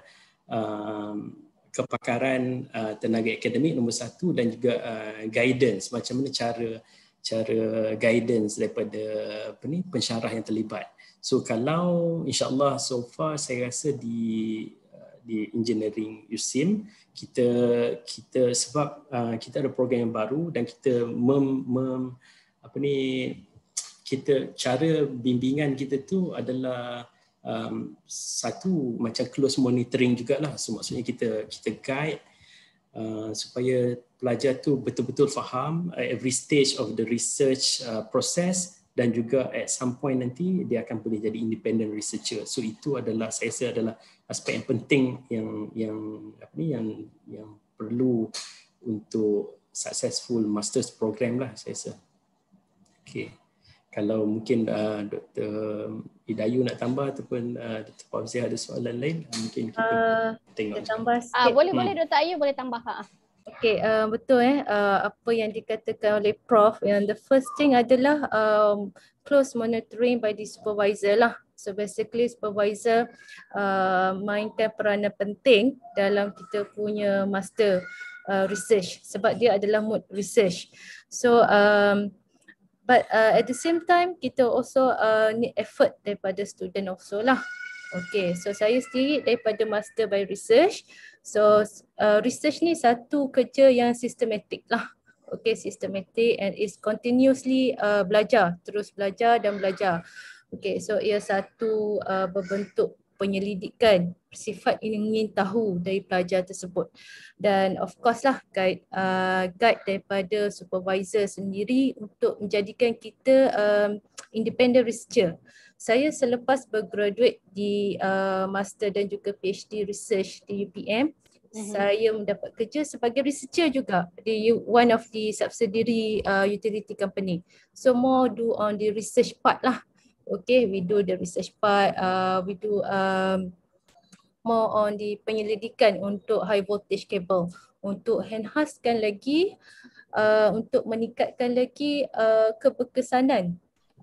um, kepakaran uh, tenaga akademik nombor satu dan juga uh, guidance, macam mana cara cara guidance daripada apa ni pensyarah yang terlibat. So kalau insya-Allah so far saya rasa di uh, di engineering U S I M kita kita sebab uh, kita ada program yang baru dan kita mem, mem apa ni kita cara bimbingan kita tu adalah Um, satu macam close monitoring jugalah. So maksudnya kita kita guide uh, supaya pelajar tu betul-betul faham uh, every stage of the research uh, process, dan juga at some point nanti dia akan boleh jadi independent researcher. So itu adalah saya rasa adalah aspek yang penting yang yang apa ni yang yang perlu untuk successful masters program lah saya rasa. Okay. kalau mungkin uh, Doktor Hidayu nak tambah ataupun uh, Doktor Fauziah ada soalan lain, mungkin kita Uh, tengok. kita tambah sikit. Ah, boleh Hmm. boleh Doktor Ayu boleh tambah. Ha. Okay, uh, betul eh uh, apa yang dikatakan oleh Prof yang the first thing adalah um, close monitoring by the supervisor lah. So basically supervisor uh, mainkan peranan penting dalam kita punya master uh, research sebab dia adalah mood research. So um, but uh, at the same time kita also uh, need effort daripada student also lah. Okay, so saya sendiri daripada master by research. So uh, research ni satu kerja yang sistematik lah. Okay, systematic and is continuously uh, belajar, terus belajar dan belajar. Okay, so ia satu uh, berbentuk penyelidikan, sifat ingin tahu dari pelajar tersebut. Dan of course lah guide, uh, guide daripada supervisor sendiri untuk menjadikan kita um, independent researcher. Saya selepas bergraduate di uh, master dan juga PhD research di U P M, mm-hmm. saya mendapat kerja sebagai researcher juga di one of the subsidiary uh, utility company. So more do on the research part lah. Okay, we do the research part, uh, we do um, more on the penyelidikan untuk high voltage cable untuk enhancekan lagi, uh, untuk meningkatkan lagi uh, keberkesanan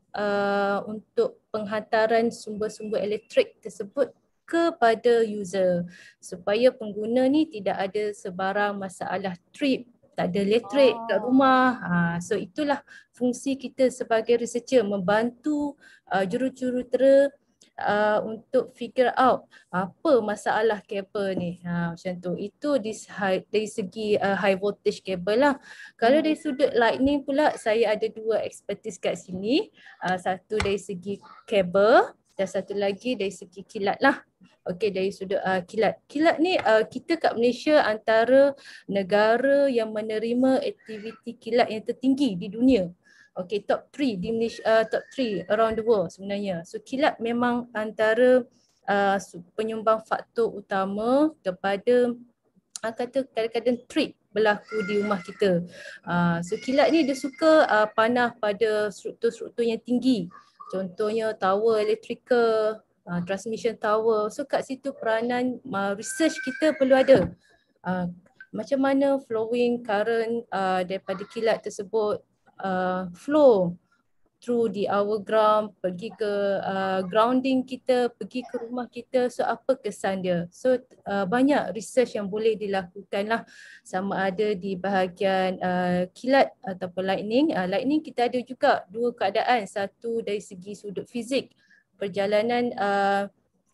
uh, untuk penghantaran sumber-sumber elektrik tersebut kepada user supaya pengguna ni tidak ada sebarang masalah trip, tak ada elektrik kat rumah. Ha, so itulah fungsi kita sebagai researcher, membantu uh, jurujurutera uh, untuk figure out apa masalah kabel ni. Ha, macam tu. Itu di, dari segi uh, high voltage kabel lah. Kalau dari sudut lightning pula, saya ada dua expertise kat sini. Uh, satu dari segi kabel dan satu lagi dari segi kilat lah. Okey, dari sudut uh, kilat. Kilat ni uh, kita kat Malaysia antara negara yang menerima aktiviti kilat yang tertinggi di dunia. Okey, top three di Malaysia, uh, top three around the world sebenarnya. So kilat memang antara uh, penyumbang faktor utama kepada uh, kata kadang-kadang trip berlaku di rumah kita. Uh, so kilat ni dia suka uh, panah pada struktur-struktur yang tinggi. Contohnya tower elektrikal, uh, transmission tower. So kat situ peranan uh, research kita perlu ada. Uh, macam mana flowing current uh, daripada kilat tersebut uh, flow through the our ground, pergi ke uh, grounding kita, pergi ke rumah kita. So apa kesan dia? So uh, banyak research yang boleh dilakukan lah, sama ada di bahagian uh, kilat ataupun lightning. Uh, lightning kita ada juga dua keadaan, satu dari segi sudut fizik, perjalanan uh,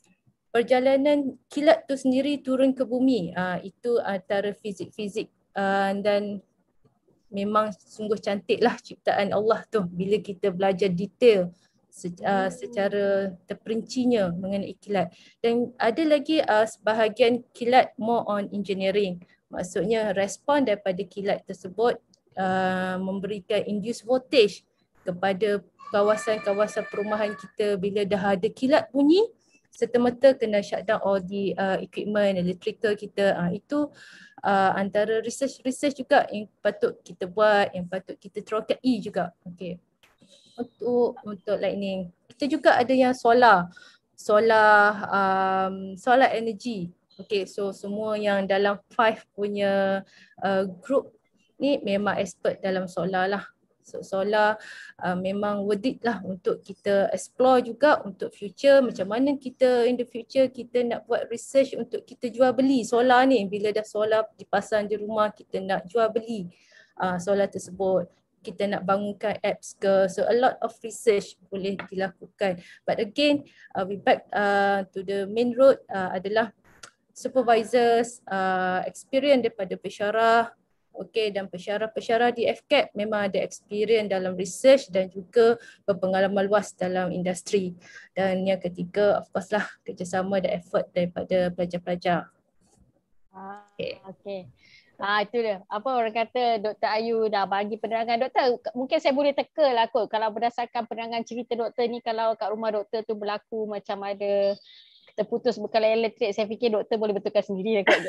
perjalanan kilat tu sendiri turun ke bumi. Uh, itu antara fizik-fizik uh, dan memang sungguh cantiklah ciptaan Allah tu bila kita belajar detail uh, secara terperincinya mengenai kilat. Dan ada lagi uh, sebahagian kilat more on engineering. Maksudnya respon daripada kilat tersebut uh, memberikan induced voltage kepada kawasan-kawasan perumahan kita. Bila dah ada kilat bunyi, serta-merta kena shutdown all the uh, equipment electrical kita. Uh, itu Uh, antara research-research juga yang patut kita buat, yang patut kita terokai juga. Okay. Untuk untuk lightning. Kita juga ada yang solar. Solar um, solar energy. Okay, so semua yang dalam five punya uh, group ni memang expert dalam solar lah. So solar uh, memang worth it lah untuk kita explore juga untuk future. Macam mana kita in the future kita nak buat research untuk kita jual beli solar ni. Bila dah solar dipasang di rumah, kita nak jual beli uh, solar tersebut. Kita nak bangunkan apps ke. So a lot of research boleh dilakukan. But again, uh, we back uh, to the main road uh, adalah supervisors, uh, experience daripada pensyarah. Okey, dan pensyarah-pensyarah di F C A P memang ada experience dalam research dan juga berpengalaman luas dalam industri. Dan yang ketiga, of course lah, kerjasama dan effort daripada pelajar-pelajar. Ah, okay. okay. Ah, itu dia. Apa orang kata Doktor Ayu dah bagi penerangan. Doktor, mungkin saya boleh teka lah kot. Kalau berdasarkan penerangan cerita doktor ni, kalau kat rumah doktor tu berlaku macam ada terputus bekalan elektrik, saya fikir doktor boleh betulkan sendiri lah kot.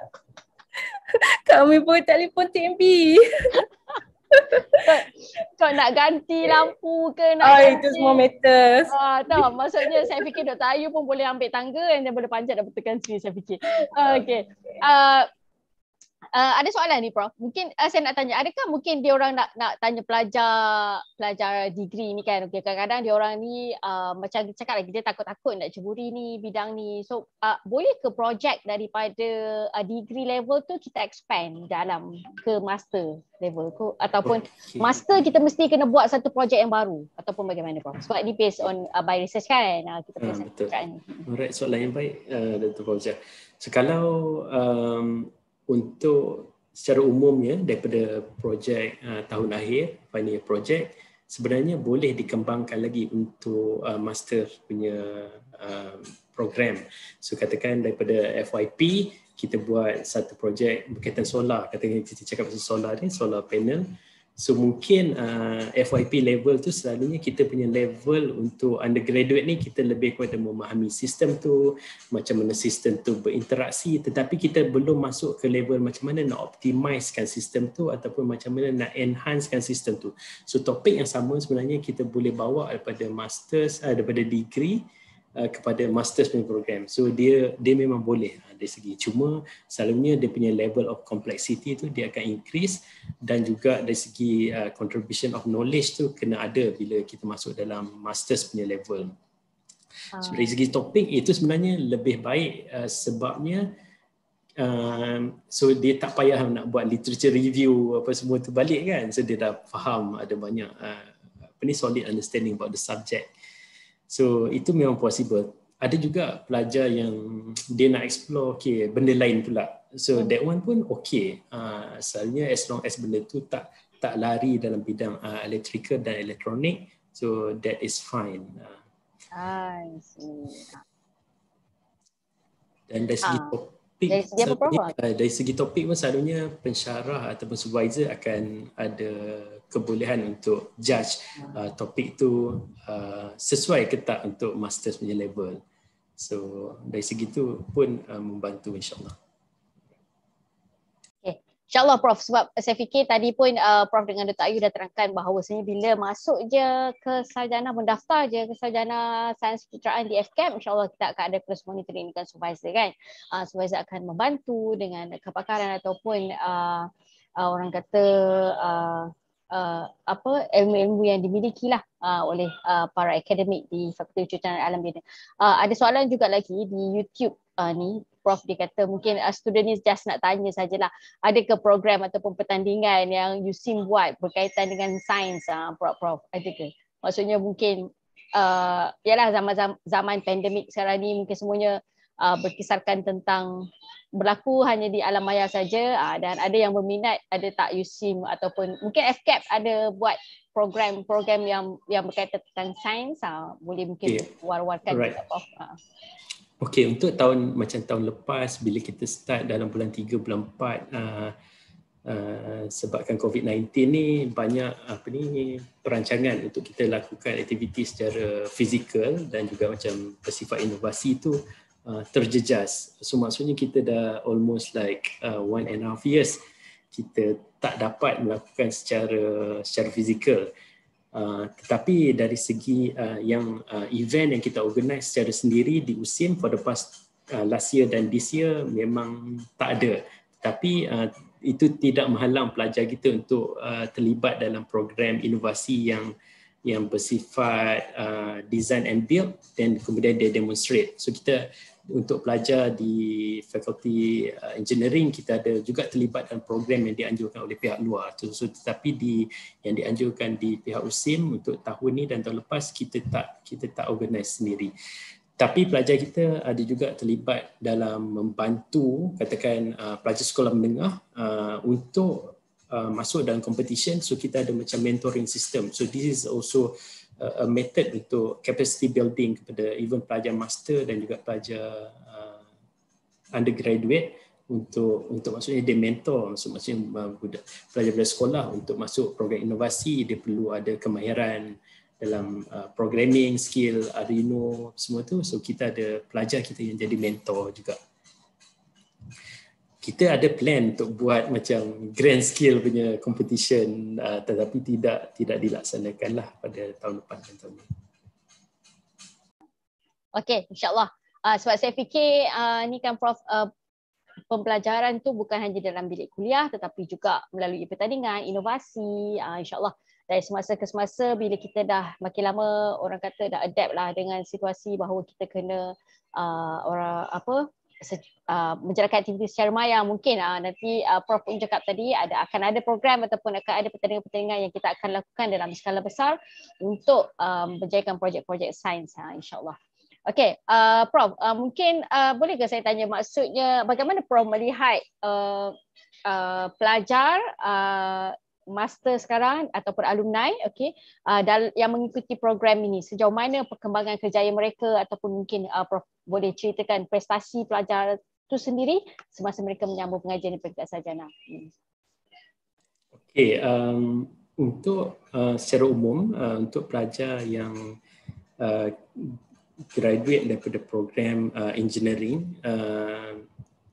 Kami pun telefon T M B. Kau nak ganti lampu ke nak Oh, ganti. itu semua matters. Ah, tahu, maksudnya saya fikir Doktor Ayu pun boleh ambil tangga dan dia boleh panjat dan betulkan sini saya fikir. Uh, okay. Uh, uh, ada soalan ni Prof. Mungkin uh, saya nak tanya, adakah mungkin dia orang nak nak tanya pelajar pelajar degree ni kan. Okay, kadang-kadang dia orang ni uh, macam cakap lagi dia takut-takut nak ceburi ni bidang ni. So uh, boleh ke projek daripada uh, degree level tu kita expand dalam ke master level ke, ataupun Okay. master kita mesti kena buat satu projek yang baru ataupun bagaimana Prof? Sebab ni based on uh, by research kan uh, kita punya Ah, betul. kan. Alright, soalan yang baik, uh, Doktor Fauzia. So kalau um, untuk secara umumnya daripada projek uh, tahun akhir, final year project, sebenarnya boleh dikembangkan lagi untuk uh, master punya uh, program. So katakan daripada F Y P kita buat satu projek berkaitan solar, katakan kita cakap pasal solar ni, solar panel. So mungkin uh, F Y P level tu selalunya kita punya level untuk undergraduate ni kita lebih kepada memahami sistem tu, macam mana sistem tu berinteraksi, tetapi kita belum masuk ke level macam mana nak optimizekan sistem tu ataupun macam mana nak enhancekan sistem tu. So topik yang sama sebenarnya kita boleh bawa daripada masters, uh, daripada degree Uh, kepada masters punya program. So dia dia memang boleh uh, dari segi, cuma selalunya dia punya level of complexity tu dia akan increase, dan juga dari segi uh, contribution of knowledge tu kena ada bila kita masuk dalam masters punya level. So dari segi topik itu sebenarnya lebih baik uh, sebabnya uh, so dia tak payah nak buat literature review apa semua tu balik kan, so dia dah faham, ada banyak uh, apa ni solid understanding about the subject. So itu memang possible. Ada juga pelajar yang dia nak explore okay, benda lain pula. So hmm. that one pun okay. Uh, selalunya as long as benda tu tak tak lari dalam bidang uh, electrical dan elektronik, so that is fine. Uh, I see. Dan dari segi Ah. topik, Dari segi apa, Prof? uh, dari segi topik pun selalunya pensyarah ataupun supervisor akan ada kebolehan untuk judge uh, topik tu uh, sesuai ke tak untuk masters punya level. So dari segi tu pun uh, membantu insyaAllah. Okay. InsyaAllah Prof, sebab saya fikir tadi pun uh, Prof dengan Doktor Ayu dah terangkan bahawasanya bila masuk je ke sarjana, mendaftar je ke sarjana sains pencitraan di F C A M, insyaAllah kita akan ada close monitoring dengan supervisor kan. Uh, supervisor akan membantu dengan kepakaran ataupun uh, uh, orang kata uh, Uh, apa ilmu-ilmu yang dimiliki lah uh, oleh uh, para akademik di Fakulti Pencitraan Alam Bina. Uh, ada soalan juga lagi di YouTube uh, ni, Prof dia kata mungkin uh, student ni just nak tanya sajalah, ada ke program ataupun pertandingan yang U S I M buat berkaitan dengan sains, uh, Prof, Prof ada ke? Maksudnya mungkin uh, yalah zaman zaman pandemik sekarang ni mungkin semuanya uh, berkisarkan tentang berlaku hanya di alam maya saja, uh, dan ada yang berminat, ada tak U S I M ataupun mungkin F C A P ada buat program-program yang yang berkaitan tentang sains, uh, boleh mungkin Okay. war-warkan Alright. juga Prof. Uh. Okey, untuk tahun macam tahun lepas bila kita start dalam bulan tiga, bulan empat uh, uh, sebabkan COVID sembilan belas ni banyak apa ni perancangan untuk kita lakukan aktiviti secara fizikal dan juga macam bersifat inovasi tu Uh, terjejas. So maksudnya kita dah almost like uh, one and a half years kita tak dapat melakukan secara secara fizikal. Uh, tetapi dari segi uh, yang uh, event yang kita organize secara sendiri di U S I M for the past uh, last year dan this year memang tak ada. Tapi uh, itu tidak menghalang pelajar kita untuk uh, terlibat dalam program inovasi yang yang bersifat uh, design and build dan kemudian dia demonstrate. So kita untuk pelajar di fakulti uh, engineering kita ada juga terlibat dalam program yang dianjurkan oleh pihak luar. So, so, tetapi di yang dianjurkan di pihak U S I M untuk tahun ni dan tahun lepas kita tak kita tak organize sendiri. Tapi pelajar kita ada juga terlibat dalam membantu katakan uh, pelajar sekolah menengah uh, untuk Uh, masuk dalam competition. So kita ada macam mentoring system. So this is also uh, a method untuk capacity building kepada even pelajar master dan juga pelajar uh, undergraduate untuk untuk maksudnya dia mentor, so, maksudnya uh, pelajar-pelajar sekolah untuk masuk program inovasi dia perlu ada kemahiran dalam uh, programming, skill, Arduino semua tu. So kita ada pelajar kita yang jadi mentor juga. kita ada plan untuk buat macam grand scale punya competition, uh, tetapi tidak tidak dilaksanakan lah pada tahun depan dan tahun ini. Okey, insyaAllah. Uh, sebab saya fikir uh, ni kan Prof, uh, pembelajaran tu bukan hanya dalam bilik kuliah tetapi juga melalui pertandingan, inovasi, uh, insyaAllah. Dari semasa ke semasa bila kita dah makin lama orang kata dah adapt lah dengan situasi bahawa kita kena uh, orang apa uh, menjalankan aktiviti secara maya, mungkin uh, nanti uh, Prof pun cakap tadi ada akan ada program ataupun akan ada pertandingan-pertandingan yang kita akan lakukan dalam skala besar untuk um, menjayakan projek-projek sains, uh, insyaAllah. Okey, uh, Prof, uh, mungkin uh, boleh ke saya tanya maksudnya bagaimana Prof melihat uh, uh, pelajar uh, master sekarang ataupun alumni, okey, uh, yang mengikuti program ini, sejauh mana perkembangan kerjaya mereka ataupun mungkin uh, Prof boleh ceritakan prestasi pelajar itu sendiri semasa mereka menyambung pengajian di peringkat sarjana. Hmm. Okey, um, untuk uh, secara umum uh, untuk pelajar yang uh, graduate daripada program uh, engineering, uh,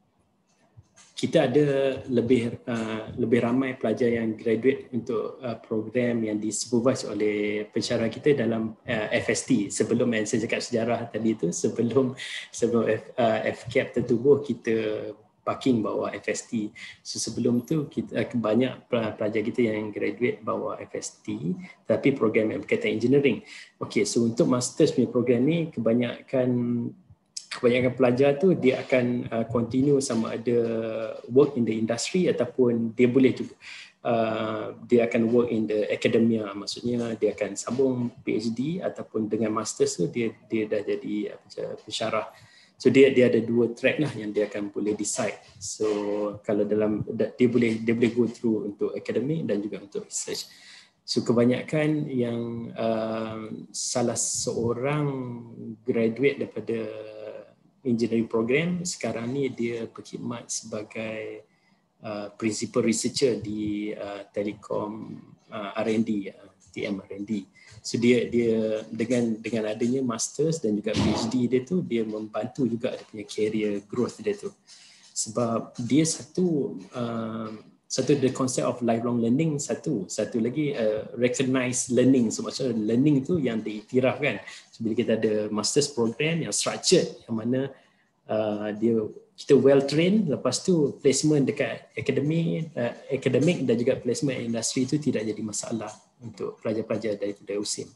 kita ada lebih uh, lebih ramai pelajar yang graduate untuk uh, program yang disupervise oleh pensyarah kita dalam uh, F S T. Sebelum yang saya cakap sejarah tadi tu, sebelum sebelum F, uh, F C A P tertubuh, kita parking bawah F S T. So sebelum tu kita uh, banyak pelajar kita yang graduate bawah F S T, tapi program yang berkaitan engineering. Okey, so untuk masters punya program ni kebanyakan kebanyakan pelajar tu dia akan uh, continue sama ada work in the industry ataupun dia boleh juga uh, dia akan work in the academia, maksudnya dia akan sambung PhD ataupun dengan masters tu dia dia dah jadi uh, pensyarah. So dia dia ada dua track lah yang dia akan boleh decide. So kalau dalam dia boleh dia boleh go through untuk academic dan juga untuk research. So kebanyakan yang uh, salah seorang graduate daripada engineering program sekarang ni dia berkhidmat sebagai uh, principal researcher di uh, Telekom uh, R and D, uh, T M R and D. So dia dia dengan dengan adanya masters dan juga PhD dia tu, dia membantu juga dia punya career growth dia tu. Sebab dia satu uh, satu the concept of lifelong learning, satu satu lagi uh, recognized learning. So maksudnya learning tu yang diiktirafkan. So bila kita ada masters program yang structured, yang mana uh, dia kita well trained, lepas tu placement dekat akademik uh, akademik dan juga placement industri itu tidak jadi masalah untuk pelajar-pelajar daripada U S I M.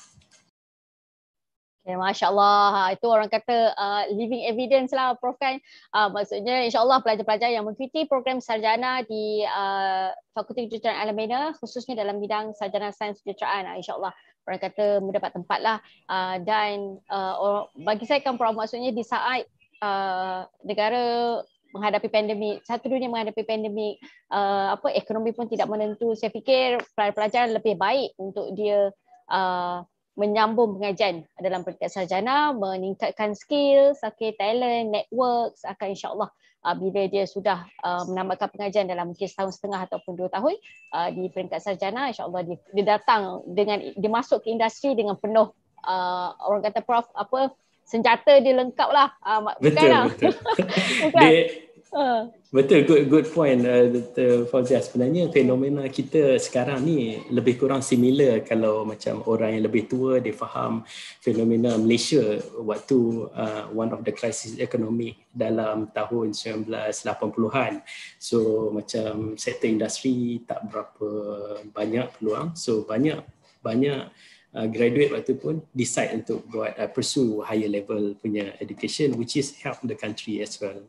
Okay, Masya Allah, itu orang kata uh, living evidence lah Prof kan. Uh, maksudnya insyaAllah pelajar-pelajar yang mengikuti program sarjana di uh, Fakulti Kejuruteraan Al-Amin, khususnya dalam bidang sarjana sains kejuruteraan, uh, insyaAllah orang kata mendapat tempat lah. Uh, dan uh, or, bagi saya kan Prof, maksudnya di saat uh, negara menghadapi pandemik, satu dunia menghadapi pandemik, uh, apa ekonomi pun tidak menentu, saya fikir pelajar-pelajar lebih baik untuk dia uh, menyambung pengajian dalam peringkat sarjana, meningkatkan skills, okay, talent, networks, akan insyaAllah uh, bila dia sudah uh, menambahkan pengajian dalam mungkin setahun setengah ataupun dua tahun uh, di peringkat sarjana, insyaAllah dia, dia datang dengan, dia masuk ke industri dengan penuh uh, orang kata Prof, apa, senjata dia lengkap lah. Uh, betul, bukan lah. betul. Bukan. Dia, uh. Betul, good good point uh, Doktor Fauzia. Sebenarnya fenomena kita sekarang ni lebih kurang similar kalau macam orang yang lebih tua dia faham fenomena Malaysia waktu uh, one of the crisis ekonomi dalam tahun sembilan belas lapan puluhan. So macam sektor industri tak berapa banyak peluang. So banyak banyak uh, graduate waktu pun decide untuk buat uh, pursue higher level punya education, which is help the country as well.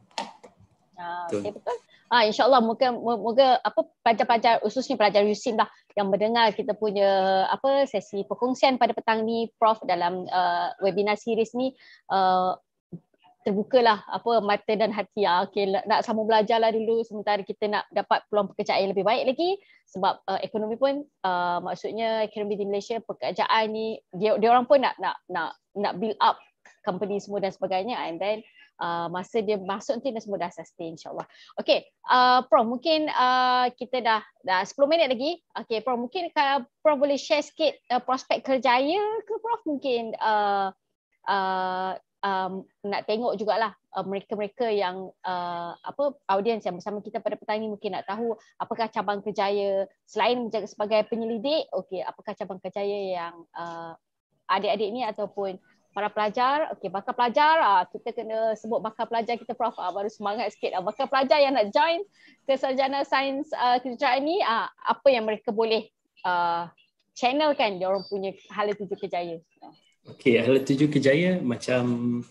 Ah, okay, betul. Ah, InsyaAllah moga, moga apa pelajar-pelajar khususnya pelajar U S I M lah yang mendengar kita punya apa sesi perkongsian pada petang ni Prof dalam uh, webinar series ni uh, terbukalah apa mata dan hati. Ah, okay, nak sambung belajarlah dulu sementara kita nak dapat peluang pekerjaan yang lebih baik lagi sebab uh, ekonomi pun uh, maksudnya ekonomi di Malaysia pekerjaan ni dia dia orang pun nak nak nak nak build up company semua dan sebagainya, and then Uh, masa dia masuk nanti dah semua dah sustain insyaAllah. Okay, uh, Prof mungkin uh, kita dah, dah sepuluh minit lagi. Okay Prof, mungkin kalau Prof boleh share sikit uh, prospek kerjaya ke Prof, mungkin uh, uh, um, nak tengok jugalah uh, mereka-mereka yang uh, apa audiens yang bersama kita pada petang ini mungkin nak tahu apakah cabang kerjaya selain menjaga sebagai penyelidik, okey, apakah cabang kerjaya yang uh, adik-adik ni ataupun para pelajar. Okey, bakal pelajar, uh, kita kena sebut bakal pelajar kita Prof, uh, baru semangat sikit. Uh, bakal pelajar yang nak join ke sarjana sains uh, kejuruteraan ni, uh, apa yang mereka boleh uh, channelkan dia orang punya hala tuju kerjaya. Okey, hala tuju kerjaya macam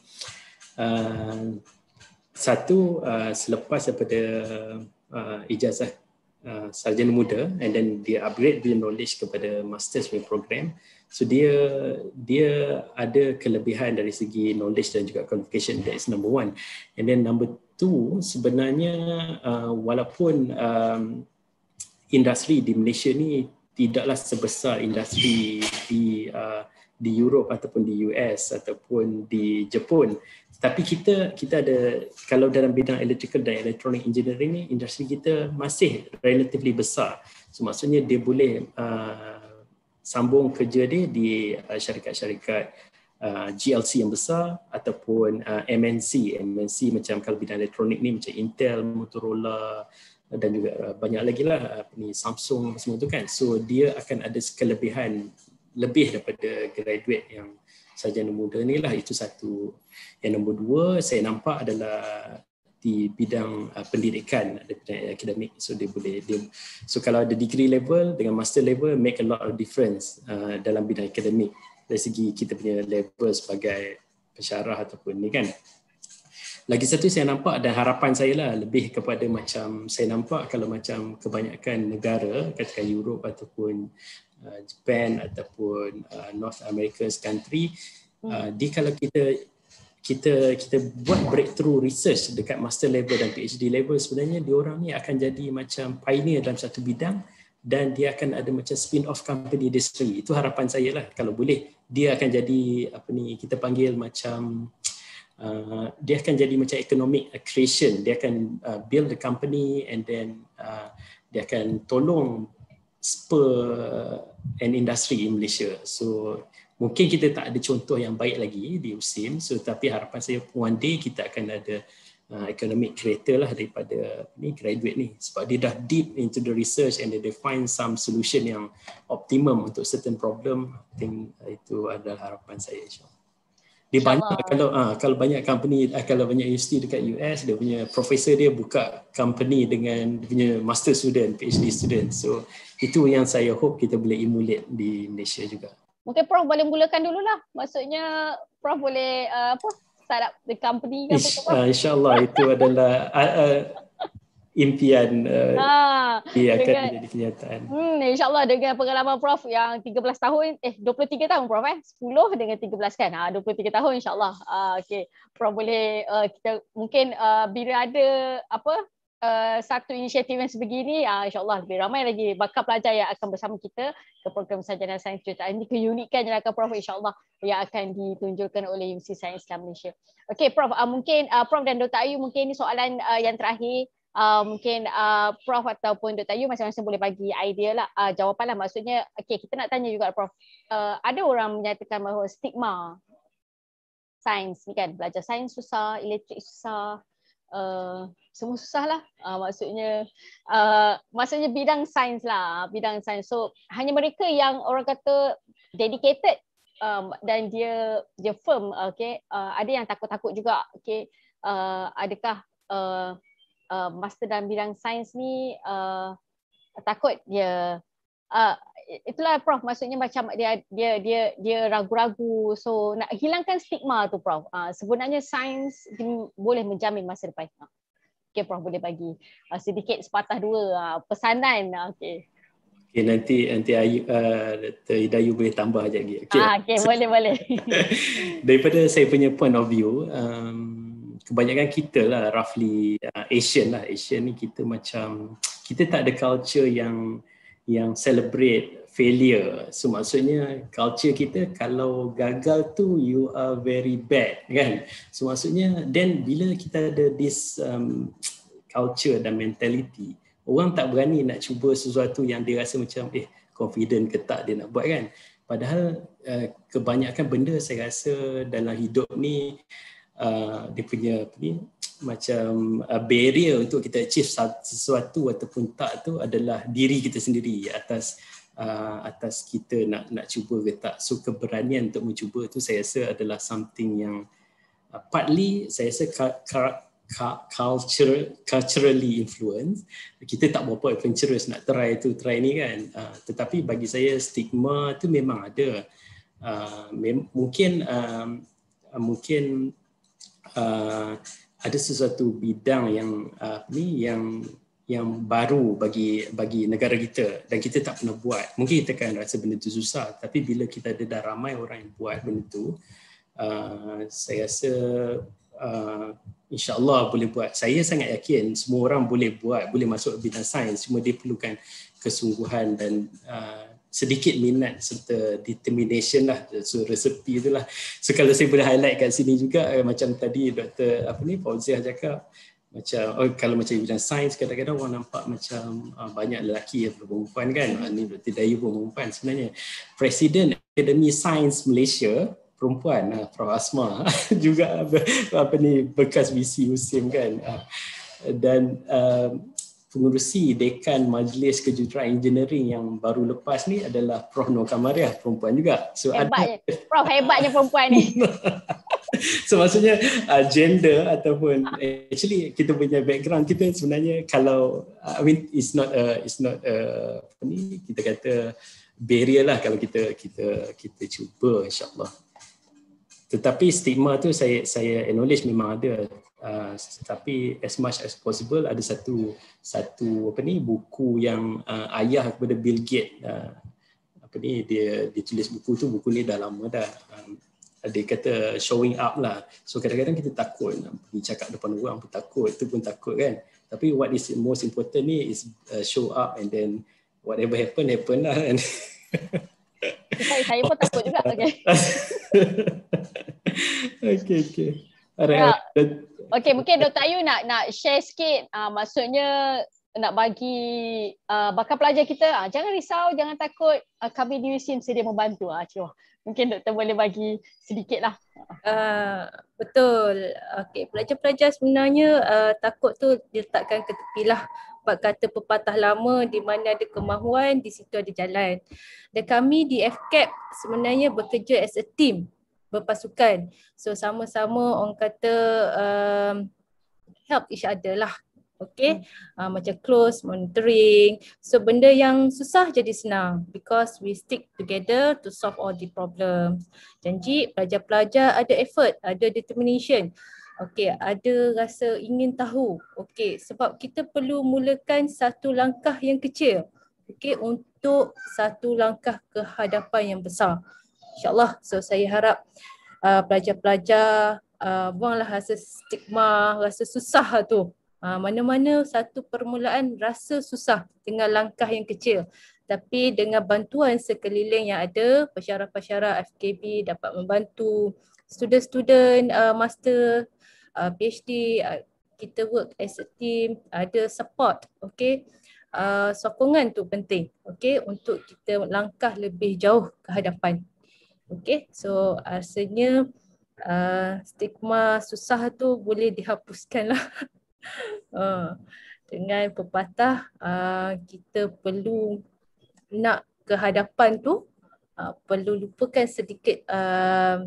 uh, satu uh, selepas daripada uh, ijazah uh, sarjana muda, and then dia upgrade dia knowledge kepada master's program. So dia dia ada kelebihan dari segi knowledge dan juga qualification. That is number one. And then number two, sebenarnya uh, walaupun um, industri di Malaysia ni tidaklah sebesar industri di uh, di Europe ataupun di U S ataupun di Jepun, tapi kita kita ada, kalau dalam bidang electrical dan electronic engineering ni, industri kita masih relatively besar. So maksudnya dia boleh uh, sambung kerja dia di uh, syarikat-syarikat uh, G L C yang besar ataupun uh, M N C. M N C macam kalau bidang elektronik ni macam Intel, Motorola dan juga uh, banyak lagi lah, apa ni, Samsung semua tu kan. So dia akan ada kelebihan lebih daripada graduate yang sarjana muda ni lah. Itu satu. Yang nombor dua saya nampak adalah di bidang uh, pendidikan, ada bidang akademik. So dia boleh dia, so kalau ada degree level dengan master level make a lot of difference uh, dalam bidang akademik dari segi kita punya level sebagai pensyarah ataupun ni kan. Lagi satu saya nampak dan harapan saya lah lebih kepada macam saya nampak kalau macam kebanyakan negara, katakan Europe ataupun uh, Japan ataupun uh, North America's country, uh, di kalau kita kita kita buat breakthrough research dekat master level dan PhD level, sebenarnya diorang ni akan jadi macam pioneer dalam satu bidang dan dia akan ada macam spin off company dia sendiri. Itu harapan saya lah, kalau boleh dia akan jadi apa ni kita panggil macam Uh, dia akan jadi macam economic creation. Dia akan uh, build the company and then uh, dia akan tolong spur an industry in Malaysia. So mungkin kita tak ada contoh yang baik lagi di U S I M. So tapi harapan saya one day kita akan ada uh, economic creator lah daripada ni graduate ni, sebab dia dah deep into the research and they find some solution yang optimum untuk certain problem. I think uh, itu adalah harapan saya, insyaAllah. Dia banyak kalau ah kalau banyak company, kalau banyak universiti dekat U S, dia punya profesor dia buka company dengan dia punya master student, PhD student. So itu yang saya hope kita boleh emulate di Malaysia juga. Mungkin Prof boleh mulakan dululah. Maksudnya Prof boleh uh, apa start up the company ke apa ke? Uh, InsyaAllah itu adalah uh, uh, impian uh, ah, dia akan dengan, menjadi kenyataan. Hmm, InsyaAllah dengan pengalaman Prof yang tiga belas tahun, eh dua puluh tiga tahun Prof eh, sepuluh dengan tiga belas kan, ha, dua puluh tiga tahun insyaAllah. Ah, okay. Prof boleh, uh, kita mungkin uh, bila ada apa uh, satu inisiatif yang sebegini, uh, insyaAllah lebih ramai lagi bakal pelajar yang akan bersama kita ke program sarjana sains kejuruteraan. Ini keunikan yang akan Prof insyaAllah yang akan ditunjukkan oleh Universiti Sains Islam Malaysia. Okay Prof, uh, mungkin uh, Prof dan Doktor Ayu, mungkin ini soalan uh, yang terakhir. Uh, mungkin uh, Prof ataupun Doktor Ayu masing-masing boleh bagi idea lah, uh, jawapan lah. Maksudnya, okay, kita nak tanya juga Prof. Uh, ada orang menyatakan bahawa stigma sains ni kan, belajar sains susah, elektrik susah, uh, semua susah lah. Uh, maksudnya, uh, maksudnya bidang sains lah, bidang sains. So, hanya mereka yang orang kata dedicated um, dan dia dia firm, okay. Uh, ada yang takut-takut juga, okay. Uh, adakah uh, Uh, master dalam bidang sains ni uh, takut dia uh, itulah Prof, maksudnya macam dia dia dia dia ragu-ragu. So nak hilangkan stigma tu Prof, uh, sebenarnya sains boleh menjamin masa depan. uh. Okay Prof, boleh bagi uh, sedikit sepatah dua uh, pesanan. uh, okay. Okay, nanti nanti Ayu, uh, Doktor Hidayu boleh tambah sekejap lagi. Okay, ah, okay boleh boleh. Daripada saya punya point of view, um, kebanyakan kita lah roughly uh, Asian lah, Asian ni kita macam kita tak ada culture yang yang celebrate failure. So maksudnya culture kita kalau gagal tu you are very bad kan. So maksudnya then bila kita ada this um, culture dan mentality, orang tak berani nak cuba sesuatu yang dia rasa macam eh confident ke tak dia nak buat kan. Padahal uh, kebanyakan benda saya rasa dalam hidup ni uh, dia punya apa ni, macam uh, barrier untuk kita achieve sesuatu ataupun tak tu adalah diri kita sendiri atas uh, atas kita nak nak cuba ke tak. So keberanian untuk mencuba tu saya rasa adalah something yang uh, partly saya rasa ka- ka- culture culturally influenced. Kita tak berapa adventurous nak try tu try ni kan, uh, tetapi bagi saya stigma tu memang ada. uh, mem- mungkin uh, mungkin uh, ada sesuatu bidang yang uh, ni yang yang baru bagi bagi negara kita dan kita tak pernah buat. Mungkin kita akan rasa benda tu susah, tapi bila kita ada dah ramai orang yang buat benda tu, uh, saya rasa uh, insya-Allah boleh buat. Saya sangat yakin semua orang boleh buat, boleh masuk bidang sains, cuma dia perlukan kesungguhan dan uh, sedikit minat serta determination lah. So resepi itulah. So kalau saya boleh highlight kat sini juga, eh, macam tadi Doktor apa ni Fauziah cakap, macam oh, kalau macam bidang sains kadang-kadang orang nampak macam uh, banyak lelaki atau perempuan kan. Uh, ni Doktor Dayu pun perempuan sebenarnya. Presiden Akademi Sains Malaysia perempuan, uh, Prof Asma juga apa ni bekas V C USIM kan. Uh, dan uh, pengurusi dekan Majlis Kejuruteraan Engineering yang baru lepas ni adalah Prof Nur Kamariah, perempuan juga. So hebatnya, ada Prof hebatnya perempuan ni. So maksudnya uh, gender ataupun actually kita punya background kita sebenarnya kalau uh, I mean it's not a, it's not a, apa ni kita kata barrier lah kalau kita kita kita cuba insya-Allah. Tetapi stigma tu saya saya acknowledge memang ada. Uh, tapi as much as possible ada satu satu apa ni buku yang uh, ayah kepada Bill Gates uh, apa ni dia ditulis buku tu, buku ni dah lama dah. Um, dia kata showing up lah. So kadang-kadang kita takut nak pergi cakap depan orang pun takut, itu pun takut kan. Tapi what is most important ni is uh, show up and then whatever happen happen lah kan. Saya, saya pun takut juga. Okay. okay, okay. Alright. Ya. Okay, mungkin Doktor Ayu nak nak share sikit, uh, maksudnya nak bagi uh, bakal pelajar kita, uh, jangan risau, jangan takut, uh, kami di USIM sedia membantu. Uh, Cuma. Mungkin Doktor boleh bagi sedikit lah. Uh, betul. Okay, pelajar-pelajar sebenarnya uh, takut tu diletakkan ke tepi lah. Sebab kata pepatah lama, di mana ada kemahuan, di situ ada jalan. Dan kami di F C A P sebenarnya bekerja as a team, berpasukan. So sama-sama orang kata um, help each other lah. Okay, uh, macam close monitoring. So benda yang susah jadi senang because we stick together to solve all the problems. Janji pelajar-pelajar ada effort, ada determination. Okay, ada rasa ingin tahu. Okay, sebab kita perlu mulakan satu langkah yang kecil. Okay, untuk satu langkah ke hadapan yang besar. InsyaAllah. So saya harap uh, pelajar-pelajar uh, buanglah rasa stigma, rasa susah tu. Uh, mana-mana satu permulaan rasa susah dengan langkah yang kecil. Tapi dengan bantuan sekeliling yang ada, pensyarah-pensyarah F K B dapat membantu, student-student, uh, master, uh, PhD, uh, kita work as a team, ada support, okay. Uh, sokongan tu penting, okay, untuk kita langkah lebih jauh ke hadapan. Okay, so rasanya uh, stigma susah tu boleh dihapuskan lah. Uh, dengan pepatah uh, kita perlu nak ke hadapan tu uh, perlu lupakan sedikit uh,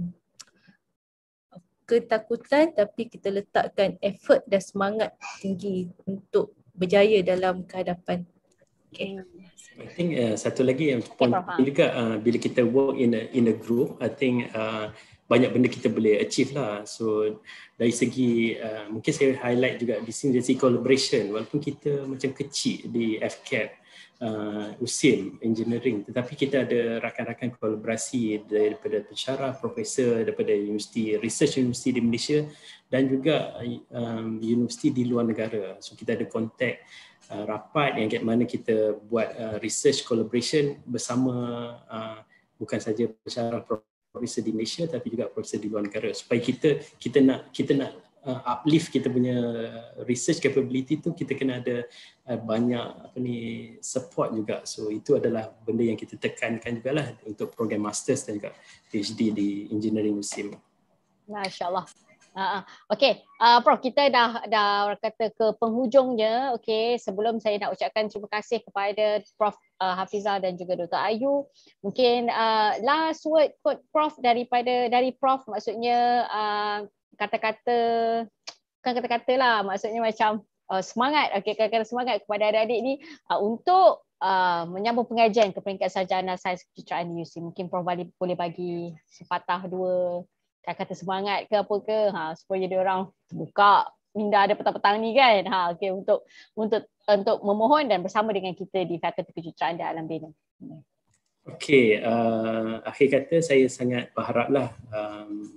ketakutan, tapi kita letakkan effort dan semangat tinggi untuk berjaya dalam kehadapan. Okay. I think uh, satu lagi yang point okay, juga uh, bila kita work in a in a group, I think uh, banyak benda kita boleh achieve lah. So dari segi uh, mungkin saya highlight juga di sini dari segi collaboration, walaupun kita macam kecil di F C A P uh, USIM Engineering, tetapi kita ada rakan-rakan kolaborasi daripada pensyarah, profesor daripada universiti, research universiti di Malaysia dan juga um, universiti di luar negara. So kita ada kontak uh, rapat yang kat mana kita buat uh, research collaboration bersama uh, bukan saja pensyarah profesor di Malaysia tapi juga profesor di luar negara, supaya kita kita nak kita nak uh, uplift kita punya research capability tu, kita kena ada uh, banyak apa ni support juga. So itu adalah benda yang kita tekankan jugalah untuk program masters dan juga PhD di engineering USIM. Masya-Allah. Uh, Okey, uh, Prof, kita dah dah orang kata ke penghujungnya. Okey, sebelum saya nak ucapkan terima kasih kepada Prof uh, Hafizah dan juga Doktor Ayu. Mungkin uh, last word quote Prof daripada dari Prof, maksudnya uh, kata-kata, bukan kata-kata lah, maksudnya macam uh, semangat. Okey, kata-kata semangat kepada adik-adik ni uh, untuk uh, menyambung pengajian ke peringkat sarjana sains kejuruteraan di U S I M. Mungkin Prof boleh bagi sepatah dua kata semangat ke apa ke, ha, supaya dia orang buka minda ada petang-petang ni kan, ha, okay, untuk untuk untuk memohon dan bersama dengan kita di Fakulti Kejuruteraan dan Alam Bina. Okey, uh, akhir kata saya sangat berharaplah um,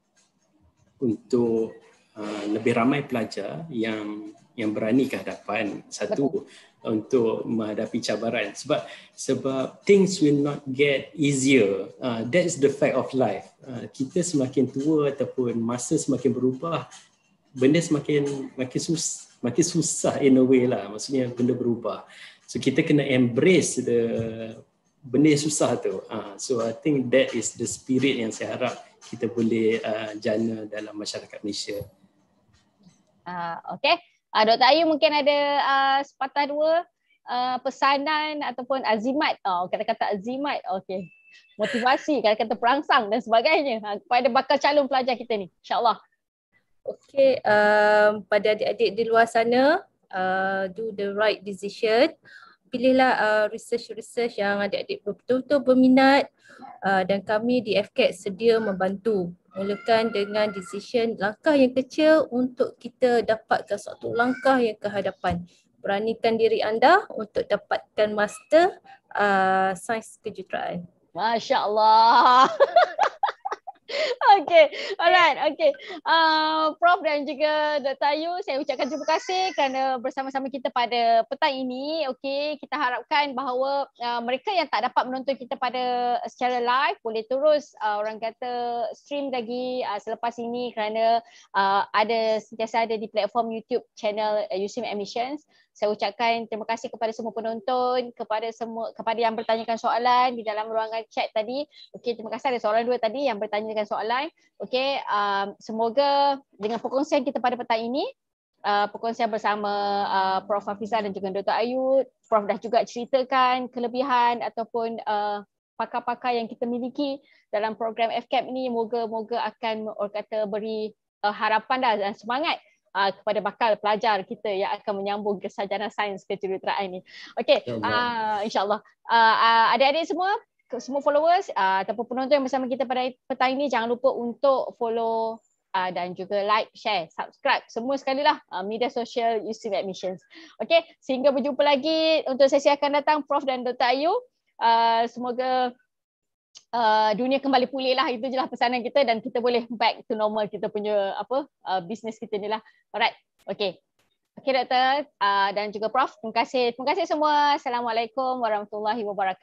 untuk uh, lebih ramai pelajar yang yang berani ke hadapan. Satu, betul, untuk menghadapi cabaran, sebab sebab things will not get easier. Uh, that is the fact of life. Uh, kita semakin tua ataupun masa semakin berubah, benda semakin makin sus makin susah in a way lah. Maksudnya benda berubah. So kita kena embrace the benda yang susah tu. Uh, so I think that is the spirit yang saya harap kita boleh uh, jana dalam masyarakat Malaysia. Uh, okay. Uh, Doktor Ayu mungkin ada uh, sepatah dua uh, pesanan ataupun azimat, oh, kata-kata azimat, okay, motivasi, kata-kata perangsang dan sebagainya uh, kepada bakal calon pelajar kita ni, insyaAllah. Okay, um, pada adik-adik di luar sana, uh, do the right decision. Pilihlah uh, research-research yang adik-adik betul-betul berminat, uh, dan kami di F C A D sedia membantu. Mulakan dengan decision langkah yang kecil untuk kita dapatkan suatu langkah yang ke hadapan. Beranikan diri anda untuk dapatkan master uh, sains kejuruteraan. Masya Allah. Okay, alright, okay. Uh, Prof dan juga Doktor Ayu, saya ucapkan terima kasih kerana bersama-sama kita pada petang ini. Okay, kita harapkan bahawa uh, mereka yang tak dapat menonton kita pada secara live boleh terus uh, orang kata stream lagi uh, selepas ini kerana uh, ada sentiasa ada di platform YouTube channel uh, U S I M Admissions. Saya ucapkan terima kasih kepada semua penonton, kepada semua kepada yang bertanyakan soalan di dalam ruangan chat tadi. Okey, terima kasih ada seorang dua tadi yang bertanyakan soalan. Okey, um, semoga dengan perkongsian kita pada petang ini, uh, perkongsian bersama uh, Prof Hafizah dan juga Doktor Ayu, Prof dah juga ceritakan kelebihan ataupun uh, pakar-pakar yang kita miliki dalam program F C A D ini, moga-moga akan orang kata beri uh, harapan dah dan semangat Uh, kepada bakal pelajar kita yang akan menyambung ke sarjana sains kejuruteraan ini. Okey, uh, insyaAllah. Uh, uh, adik-adik semua, semua followers uh, ataupun penonton yang bersama kita pada petang ini, jangan lupa untuk follow uh, dan juga like, share, subscribe semua sekali lah uh, media sosial U S I M Admissions. Okey, sehingga berjumpa lagi untuk sesi akan datang, Prof dan Doktor Ayu. Uh, semoga Uh, dunia kembali pulih lah, itu je lah pesanan kita dan kita boleh back to normal kita punya apa uh, bisnes kita ni lah. Alright, okay. Okay Doktor uh, dan juga Prof, terima kasih. Terima kasih semua. Assalamualaikum warahmatullahi wabarakatuh.